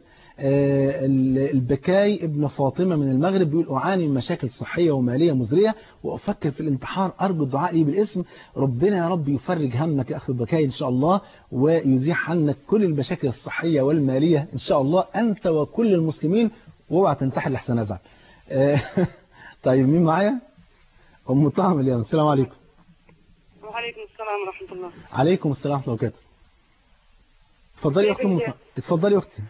البكاي ابن فاطمة من المغرب بيقول أعاني من مشاكل صحية ومالية مزرية وأفكر في الانتحار، أرجو الدعاء لي بالاسم، ربنا يا رب يفرج همك يا أخي البكاي إن شاء الله ويزيح عنك كل المشاكل الصحية والمالية إن شاء الله أنت وكل المسلمين، واوعى تنتحر لحسن أزعل. طيب مين معايا؟ أم طه من اليمن. السلام عليكم. وعليكم السلام ورحمة الله. عليكم السلام ورحمة الله وبركاته. اتفضلي يا أختي. اتفضلي يا أختي.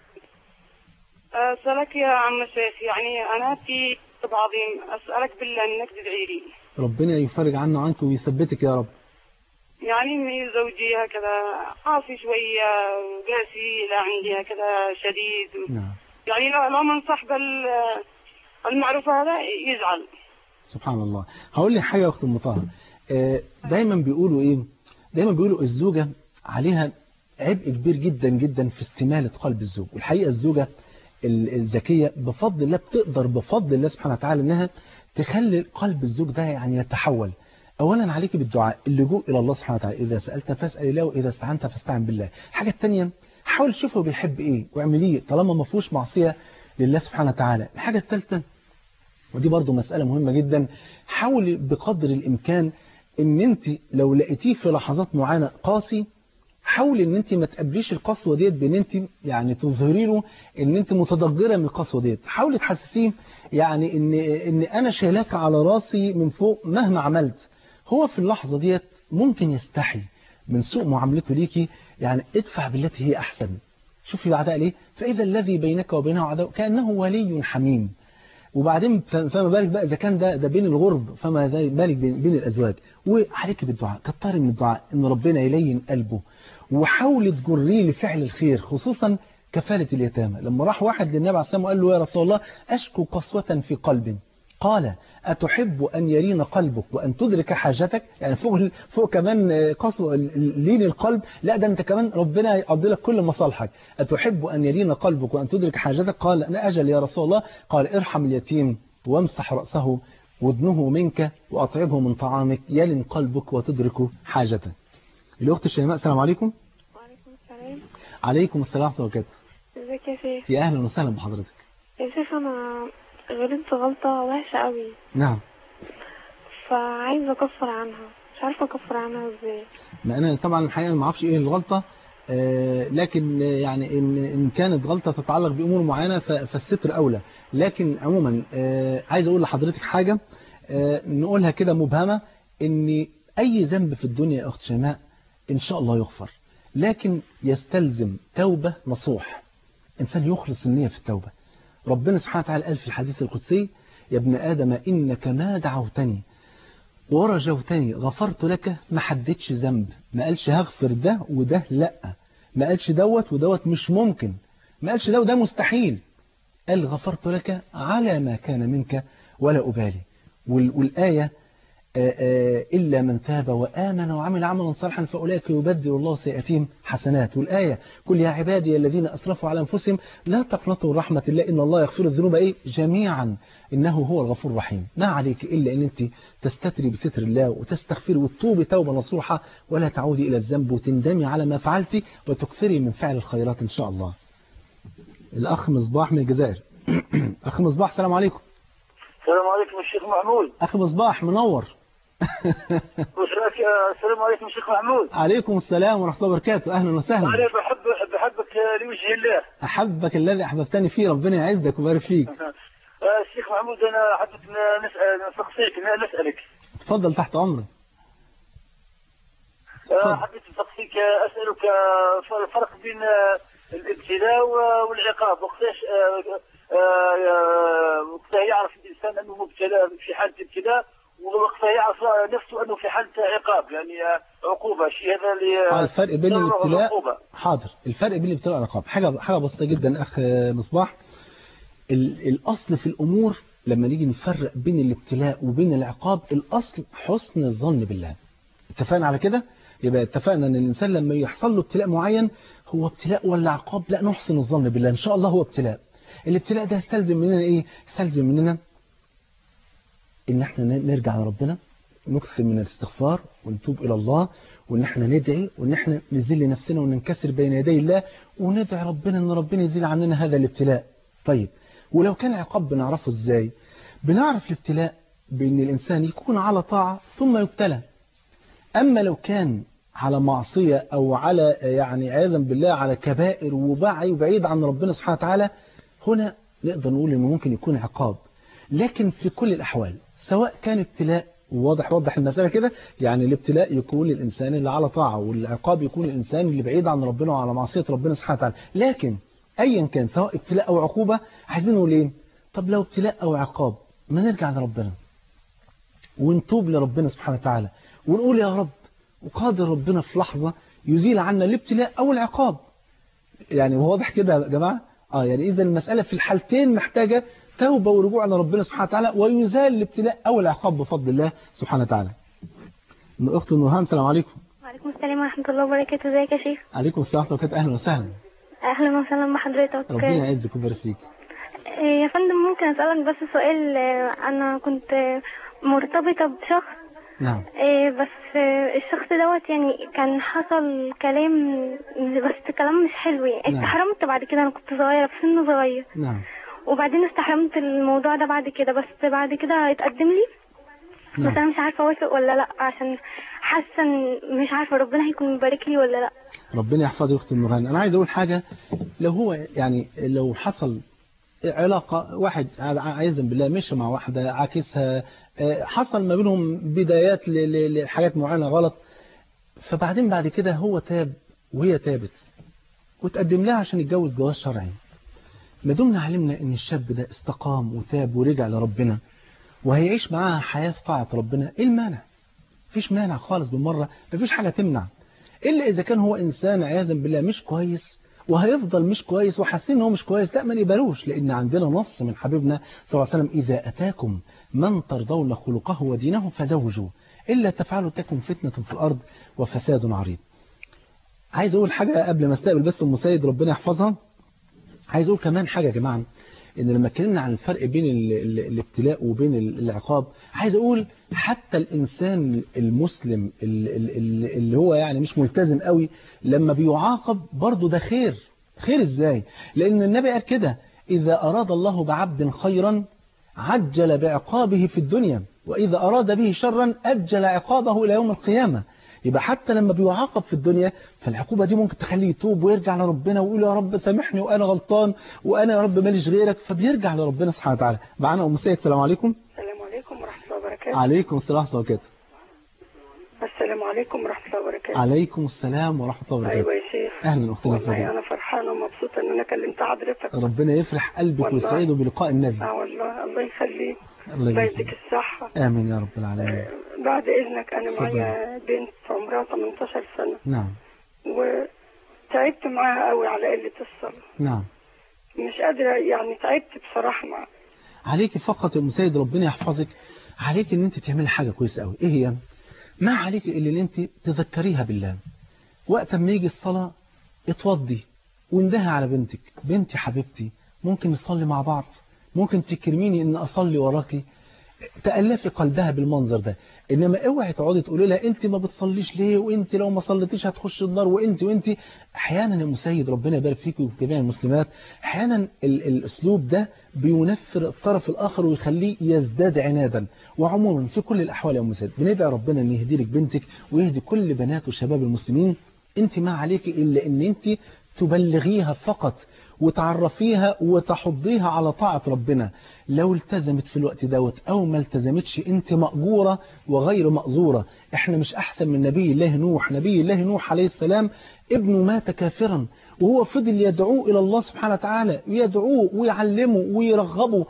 أسألك يا عم الشيخ، يعني أنا في عظيم أسألك بالله أنك تدعي لي. ربنا يفرج عنا وعنك ويثبتك يا رب. يعني زوجي هكذا قاسي شوية وقاسي لا عندي هكذا شديد نعم. يعني لو منصح بالمعروف هذا يزعل. سبحان الله. هقول لي حاجة يا أخت المطهر، دايما بيقولوا إيه؟ دايما بيقولوا الزوجة عليها عبء كبير جدا جدا في استمالة قلب الزوج، والحقيقة الزوجة الذكية بفضل الله بتقدر بفضل الله سبحانه وتعالى انها تخلي قلب الزوج ده يعني يتحول. اولا عليك بالدعاء، اللجوء الى الله سبحانه وتعالى، اذا سألت فاسأل الله واذا استعنت فاستعن بالله. الحاجة الثانية حاول تشوفه بيحب ايه واعمليه طالما ما فيهوش معصية لله سبحانه وتعالى. الحاجة الثالثة ودي برضو مسألة مهمة جدا، حاول بقدر الامكان ان انت لو لقيتيه في لحظات معينة قاسي حاول ان انت ما تقبليش القسوه ديت بان انت يعني تظهري له ان انت متضجره من القسوه ديت، حاولي تحسسيه يعني ان انا شايلاك على راسي من فوق مهما عملت. هو في اللحظه ديت ممكن يستحي من سوء معاملته ليكي، يعني ادفع بالتي هي احسن. شوفي بعدها ليه؟ فاذا الذي بينك وبينه عداوه كانه ولي حميم. وبعدين فما بالك بقى اذا كان ده بين الغرب فما بالك بين الازواج. وعليك بالدعاء، كتري من الدعاء ان ربنا يلين قلبه، وحاولي تجريه لفعل الخير، خصوصا كفالة اليتامى. لما راح واحد للنبي عليه الصلاة والسلام وقال له يا رسول الله أشكو قسوة في قلبي، قال أتحب أن يلين قلبك وأن تدرك حاجتك؟ يعني فوق كمان قسوة لين القلب، لا ده أنت كمان ربنا يقضي لك كل مصالحك. أتحب أن يلين قلبك وأن تدرك حاجتك؟ قال أنا أجل يا رسول الله. قال ارحم اليتيم وامسح رأسه ودنه منك وأطعمه من طعامك يلن قلبك وتدرك حاجتك. الأخت الشيماء. السلام عليكم. وعليكم السلام. عليكم السلام ورحمة الله وبركاته. ازيك يا شيخ؟ يا أهلا وسهلا بحضرتك. يا شيخ أنا غلطت غلطة وحشة قوي. نعم. فعايزة أكفر عنها، مش عارفة أكفر عنها ازاي. ما أنا طبعا الحقيقة ما اعرفش إيه الغلطة، لكن يعني إن كانت غلطة تتعلق بأمور معينة فالستر أولى. لكن عموما عايز أقول لحضرتك حاجة نقولها كده مبهمة، ان اي ذنب في الدنيا يا اخت شيماء ان شاء الله يغفر، لكن يستلزم توبة نصوح، انسان يخلص النية في التوبة. ربنا سبحانه وتعالى قال في الحديث القدسي: يا ابن آدم إنك ما دعوتني ورجوتني غفرت لك. ما حددش ذنب، ما قالش هغفر ده وده لا، ما قالش دوت ودوت مش ممكن، ما قالش ده وده مستحيل، قال غفرت لك على ما كان منك ولا أبالي. والآية إلا من تاب وآمن وعمل عملا صالحا فأولئك يبدل الله سيئاتهم حسنات. والآية: قل يا عبادي الذين أسرفوا على أنفسهم لا تقنطوا من رحمة الله إن الله يغفر الذنوب جميعا إنه هو الغفور الرحيم. ما عليك إلا أن أنت تستتري بستر الله وتستغفري وتتوبي توبة نصوحة، ولا تعودي إلى الذنب وتندمي على ما فعلتي وتكثري من فعل الخيرات إن شاء الله. الأخ مصباح من الجزائر. أخ مصباح السلام عليكم. السلام عليكم الشيخ محمود. أخ مصباح منور. السلام عليكم الشيخ محمود. عليكم السلام ورحمة الله وبركاته. أهلا وسهلا. أنا بحبك لوجه الله. أحبك الذي أحببتني فيه، ربنا يعزك ويبارك فيك. الشيخ محمود أنا حبيت نسألك. تفضل تحت أمرك. حبيت أسألك الفرق بين الابتلاء والعقاب، وقتها يعرف الإنسان أنه مبتلى في حالة ابتلاء، ووقتها يعرف نفسه أنه في حالة عقاب، يعني عقوبة. شيء هذا اللي الفرق بين الابتلاء. حاضر. الفرق بين الابتلاء والعقاب حاجة بسيطة جدا أخ مصباح. الأصل في الأمور لما نيجي نفرق بين الابتلاء وبين العقاب، الأصل حسن الظن بالله. اتفقنا على كده؟ يبقى اتفقنا أن الإنسان لما يحصل له ابتلاء معين، هو ابتلاء ولا عقاب؟ لا، نحسن الظن بالله إن شاء الله هو ابتلاء. الابتلاء ده يستلزم مننا إيه؟ يستلزم مننا إن احنا نرجع لربنا، نكثر من الاستغفار ونتوب إلى الله، وإن احنا ندعي، وإن احنا نذل نفسنا وننكسر بين يدي الله، وندعي ربنا إن ربنا يزيل عننا هذا الابتلاء. طيب، ولو كان عقاب بنعرفه إزاي؟ بنعرف الابتلاء بأن الإنسان يكون على طاعة ثم يبتلى. أما لو كان على معصية أو على يعني عياذا بالله على كبائر وبعيد عن ربنا سبحانه وتعالى، هنا نقدر نقول إنه ممكن يكون عقاب. لكن في كل الأحوال سواء كان ابتلاء، وضح المسألة كده، يعني الابتلاء يكون للإنسان اللي على طاعة، والعقاب يكون للإنسان اللي بعيد عن ربنا وعلى معصية ربنا سبحانه وتعالى. لكن أيا كان سواء ابتلاء أو عقوبة، عايزين نقول إيه؟ طب لو ابتلاء أو عقاب، ما نرجع لربنا ونتوب لربنا سبحانه وتعالى ونقول يا رب، وقادر ربنا في لحظة يزيل عنا الابتلاء أو العقاب. يعني واضح كده يا جماعة؟ يعني إذا المسألة في الحالتين محتاجة توبة ورجوع لربنا سبحانه وتعالى، ويزال الابتلاء أو العقاب بفضل الله سبحانه وتعالى. أخت نورهان السلام عليكم. وعليكم السلام ورحمة الله وبركاته. ازيك يا شيخ؟ عليكم السلام ورحمة الله. أهلا وسهلا. أهلا وسهلا بحضرتك. ربنا يعزك ويبارك فيك. يا فندم ممكن أسألك بس سؤال؟ أنا كنت مرتبطة بشخص. نعم. بس الشخص دوت يعني كان حصل كلام، بس كلام مش حلو يعني. نعم. استحرمت بعد كده، أنا كنت صغيرة في سن صغير. نعم. وبعدين استحرمت الموضوع ده بعد كده، بس بعد كده اتقدم لي. نعم. بس أنا مش عارفة أوافق ولا لأ، عشان حاسة مش عارفة ربنا هيكون مبارك لي ولا لأ. ربنا يحفظك يا أخت نورهان. أنا عايز أقول حاجة، لو هو يعني لو حصل علاقة، واحد عايزا بالله مشى مع واحدة عاكسها، حصل ما بينهم بدايات لحاجات معينة غلط، فبعدين بعد كده هو تاب وهي تابت وتقدم لها عشان يتجوز جواز شرعي، ما دمنا علمنا ان الشاب ده استقام وتاب ورجع لربنا وهيعيش معاها حياة طاعة ربنا، ايه المانع؟ مفيش مانع خالص بالمرة، مفيش حاجة تمنع، إلا إذا كان هو إنسان عياذا بالله مش كويس وهيفضل مش كويس وحاسين ان هو مش كويس، لا ما نقبلوش، لان عندنا نص من حبيبنا صلى الله عليه وسلم: اذا اتاكم من ترضون خلقه ودينه فزوجوه الا تفعلوا تكن فتنه في الارض وفساد عريض. عايز اقول حاجه قبل ما استقبل بس ام سيد ربنا يحفظها. عايز اقول كمان حاجه يا جماعه، ان لما اتكلمنا عن الفرق بين الابتلاء وبين العقاب، عايز اقول حتى الانسان المسلم اللي هو يعني مش ملتزم قوي لما بيعاقب برضه ده خير. خير ازاي؟ لان النبي قال كده: اذا اراد الله بعبد خيرا عجل بعقابه في الدنيا، واذا اراد به شرا اجل عقابه الى يوم القيامه. يبقى حتى لما بيعاقب في الدنيا، فالعقوبة دي ممكن تخليه يتوب ويرجع لربنا ويقول يا رب سامحني وأنا غلطان وأنا يا رب ماليش غيرك، فبيرجع لربنا سبحانه وتعالى. معانا أم سيد. السلام عليكم. السلام عليكم ورحمة الله وبركاته. عليكم السلام ورحمة الله وبركاته. عليكم ورحمة الله وبركاته. عليكم السلام ورحمة الله وبركاته. أيوة يا شيخ. أهلا أختنا والله الفاضلة. أنا فرحانة ومبسوطة إن أنا كلمت حضرتك. ربنا يفرح قلبك والله. ويسعده بلقاء النبي. والله الله يخليك. الله الله يبارك يديك الصحة. آمين يا رب العالمين. بعد إذنك أنا اتفضل. معايا بنت عمرها 18 سنة نعم وتعبت معاها قوي على قلة الصلاة. نعم. مش قادرة يعني تعبت بصراحة معاها. عليك فقط يا أم سيد ربنا يحفظك، عليك ان انت تعملي حاجة كويسة قوي. ايه هي؟ ما عليك الا ان انت تذكريها بالله. وقت ما يجي الصلاة اتوضي واندهي على بنتك، بنتي حبيبتي ممكن نصلي مع بعض، ممكن تكرميني ان اصلي وراكي، تألفي قلبها بالمنظر ده. انما اوعي تقعدي تقولي لها انت ما بتصليش ليه، وانت لو ما صليتيش هتخش النار، وانت احيانا يا مسيد ربنا يبارك فيك وفي جميع المسلمات، احيانا الاسلوب ده بينفر الطرف الاخر ويخليه يزداد عنادا. وعموما في كل الاحوال يا مسيد بندعي ربنا ان يهدي لك بنتك ويهدي كل بنات وشباب المسلمين. انت ما عليك الا ان انت تبلغيها فقط وتعرفيها وتحضيها على طاعة ربنا. لو التزمت في الوقت دوت أو ما التزمتش أنت مأجورة وغير مأزورة. احنا مش أحسن من نبي الله نوح. نبي الله نوح عليه السلام ابنه مات كافرا وهو فضل يدعوه إلى الله سبحانه وتعالى، يدعوه ويعلمه ويرغبه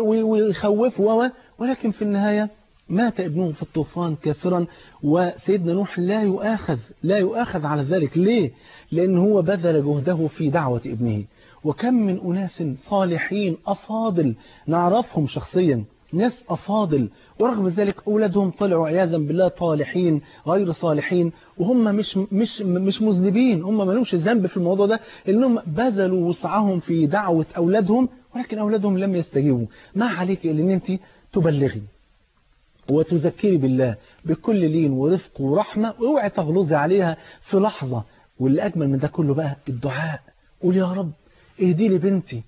ويخوفه ولكن في النهاية مات ابنه في الطوفان كافرا. وسيدنا نوح لا يؤاخذ على ذلك. ليه؟ لأن هو بذل جهده في دعوة ابنه. وكم من أناس صالحين أفاضل نعرفهم شخصيا، ناس أفاضل ورغم ذلك أولادهم طلعوا عياذا بالله طالحين غير صالحين، وهم مش مذنبين، هم ما لهمش ذنب في الموضوع ده، لأنهم بذلوا وسعهم في دعوة أولادهم ولكن أولادهم لم يستجيبوا. ما عليك إلا أن أنت تبلغي وتذكري بالله بكل لين ورفق ورحمة، واوعي تغلظي عليها في لحظة. واللي أجمل من ده كله بقى الدعاء. قول يا رب اهدي لي بنتي،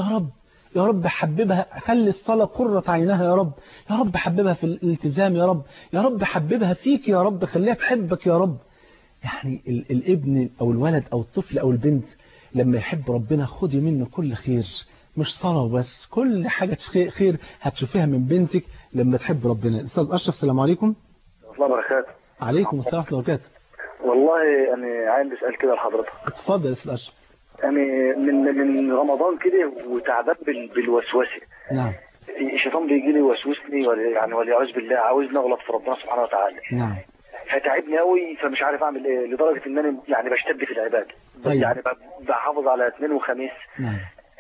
يا رب حببها، خلي الصلاة قرة عينها يا رب حببها في الالتزام يا رب حببها فيك يا رب، خليها تحبك يا رب. يعني الابن أو الولد أو الطفل أو البنت لما يحب ربنا خدي منه كل خير، مش صلاة بس، كل حاجة خير هتشوفيها من بنتك لما تحب ربنا. أستاذ أشرف السلام عليكم. الله وبركاته. عليكم السلام ورحمة الله وبركاته. والله أنا عايز أسأل كده لحضرتك. اتفضل يا أستاذ أشرف. يعني من رمضان كده وتعبان بالوسوسه. نعم. الشيطان بيجي لي يوسوسني والعياذ بالله، عاوزني اغلط في ربنا سبحانه وتعالى. نعم. فتعبني قوي فمش عارف اعمل ايه، لدرجه ان انا يعني بشتد في العباده. طيب. يعني بحافظ على اثنين وخميس. نعم.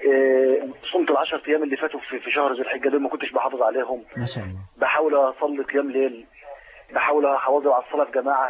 صمت ال10 ايام اللي فاتوا في شهر ذي الحجه دول ما كنتش بحافظ عليهم. ما شاء الله. بحاول اصلي قيام ليل، بحاول احافظ على الصلاه في جماعه.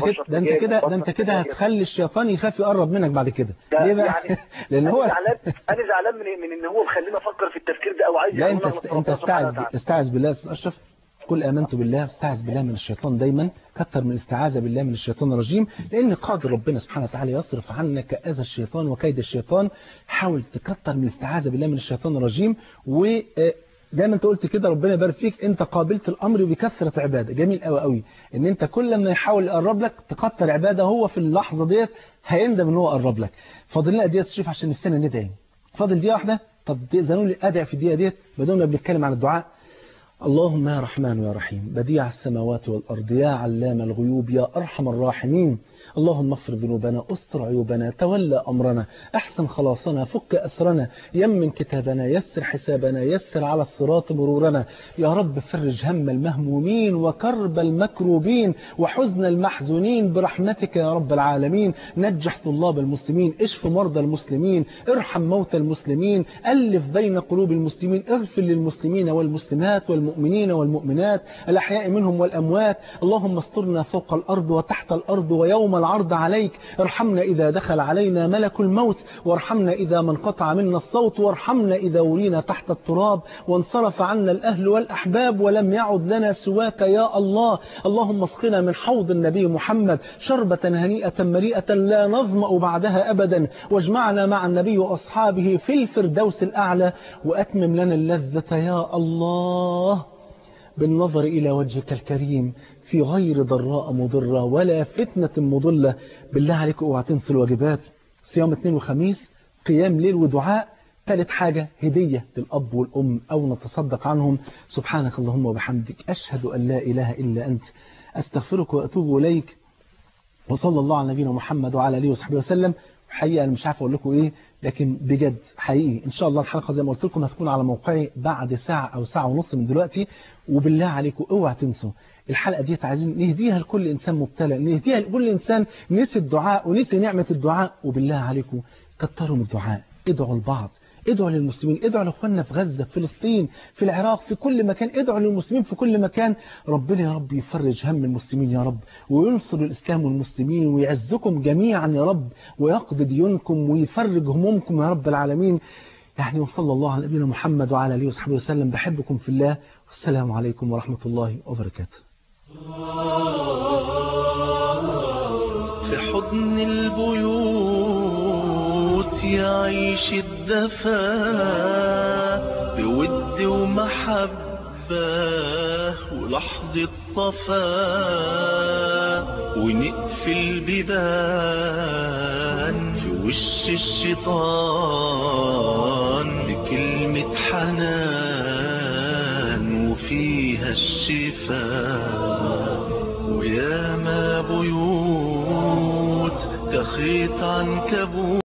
ده انت كده هتخلي الشيطان يخاف يقرب منك بعد كده. ليه بقى؟ يعني لان هو انا زعلان من ان هو مخليني افكر في التفكير ده او عايز. لا انت استعذ بالله يا استاذ اشرف. قل امنت بالله واستعذ بالله من الشيطان. دايما كتر من الاستعاذه بالله من الشيطان الرجيم، لان قادر ربنا سبحانه وتعالى يصرف عنك اذى الشيطان وكيد الشيطان. حاول تكتر من الاستعاذه بالله من الشيطان الرجيم. و زي ما انت قلت كده ربنا يبارك فيك، انت قابلت الامر بكثره عباده. جميل قوي قوي ان انت كل ما يحاول يقرب لك تكتر عباده، هو في اللحظه ديت هيندم ان هو قرب لك. فاضل لنا دقيقه تشوف عشان نفسنا ندعي. فاضل دقيقه واحده. طب تاذنوا لي ادعي في الدقيقه ديت بدون ما بنتكلم عن الدعاء. اللهم يا رحمن يا رحيم بديع السماوات والارض يا علام الغيوب يا ارحم الراحمين، اللهم اغفر ذنوبنا، استر عيوبنا، تولى أمرنا، أحسن خلاصنا، فك أسرنا، يمن كتابنا، يسر حسابنا، يسر على الصراط مرورنا. يا رب فرج هم المهمومين وكرب المكروبين وحزن المحزونين برحمتك يا رب العالمين. نجح طلاب المسلمين، اشف مرضى المسلمين، ارحم موتى المسلمين، ألف بين قلوب المسلمين، اغفر للمسلمين والمسلمات والمؤمنين والمؤمنات الأحياء منهم والأموات. اللهم استرنا فوق الأرض وتحت الأرض ويوم العرض عليك. ارحمنا إذا دخل علينا ملك الموت، وارحمنا إذا ما انقطع منا الصوت، وارحمنا إذا ولينا تحت التراب وانصرف عنا الأهل والأحباب ولم يعد لنا سواك يا الله. اللهم اسقنا من حوض النبي محمد شربة هنيئة مريئة لا نظمأ بعدها أبدا، واجمعنا مع النبي وأصحابه في الفردوس الأعلى، وأتمم لنا اللذة يا الله بالنظر إلى وجهك الكريم في غير ضراء مضرة ولا فتنة مضلة. بالله عليكم اوعى تنسوا الواجبات، صيام اثنين وخميس، قيام ليل ودعاء. ثالث حاجة هدية للأب والأم أو نتصدق عنهم. سبحانك اللهم وبحمدك أشهد أن لا إله إلا أنت أستغفرك وأتوب إليك. وصلى الله على نبينا محمد وعلى اله وصحبه وسلم. حقيقة أنا مش عارف أقول لكم إيه، لكن بجد حقيقي إن شاء الله الحلقة زي ما قلت لكم هتكون على موقعي بعد ساعة أو ساعة ونص من دلوقتي. وبالله عليكم اوعوا تنسوا الحلقة دي، عايزين نهديها لكل إنسان مبتلى، نهديها لكل إنسان نسي الدعاء ونسي نعمة الدعاء. وبالله عليكم كتروا من الدعاء، ادعوا لبعض، ادعوا للمسلمين، ادعوا لاخواننا في غزة، في فلسطين، في العراق، في كل مكان، ادعوا للمسلمين في كل مكان. ربنا يا رب يفرج هم المسلمين يا رب، وينصر الإسلام والمسلمين، ويعزكم جميعا يا رب، ويقضي ديونكم ويفرج همومكم يا رب العالمين. يعني وصلى الله على نبينا محمد وعلى اله وصحبه وسلم. بحبكم في الله، والسلام عليكم ورحمة الله وبركاته. في حضن البيوت يعيش الدفا بود ومحبة ولحظة صفا، ونقفل بيبان في وش الشيطان بكلمة حنان وفيها الشفاء. وياما بيوت كخيط عنكبوت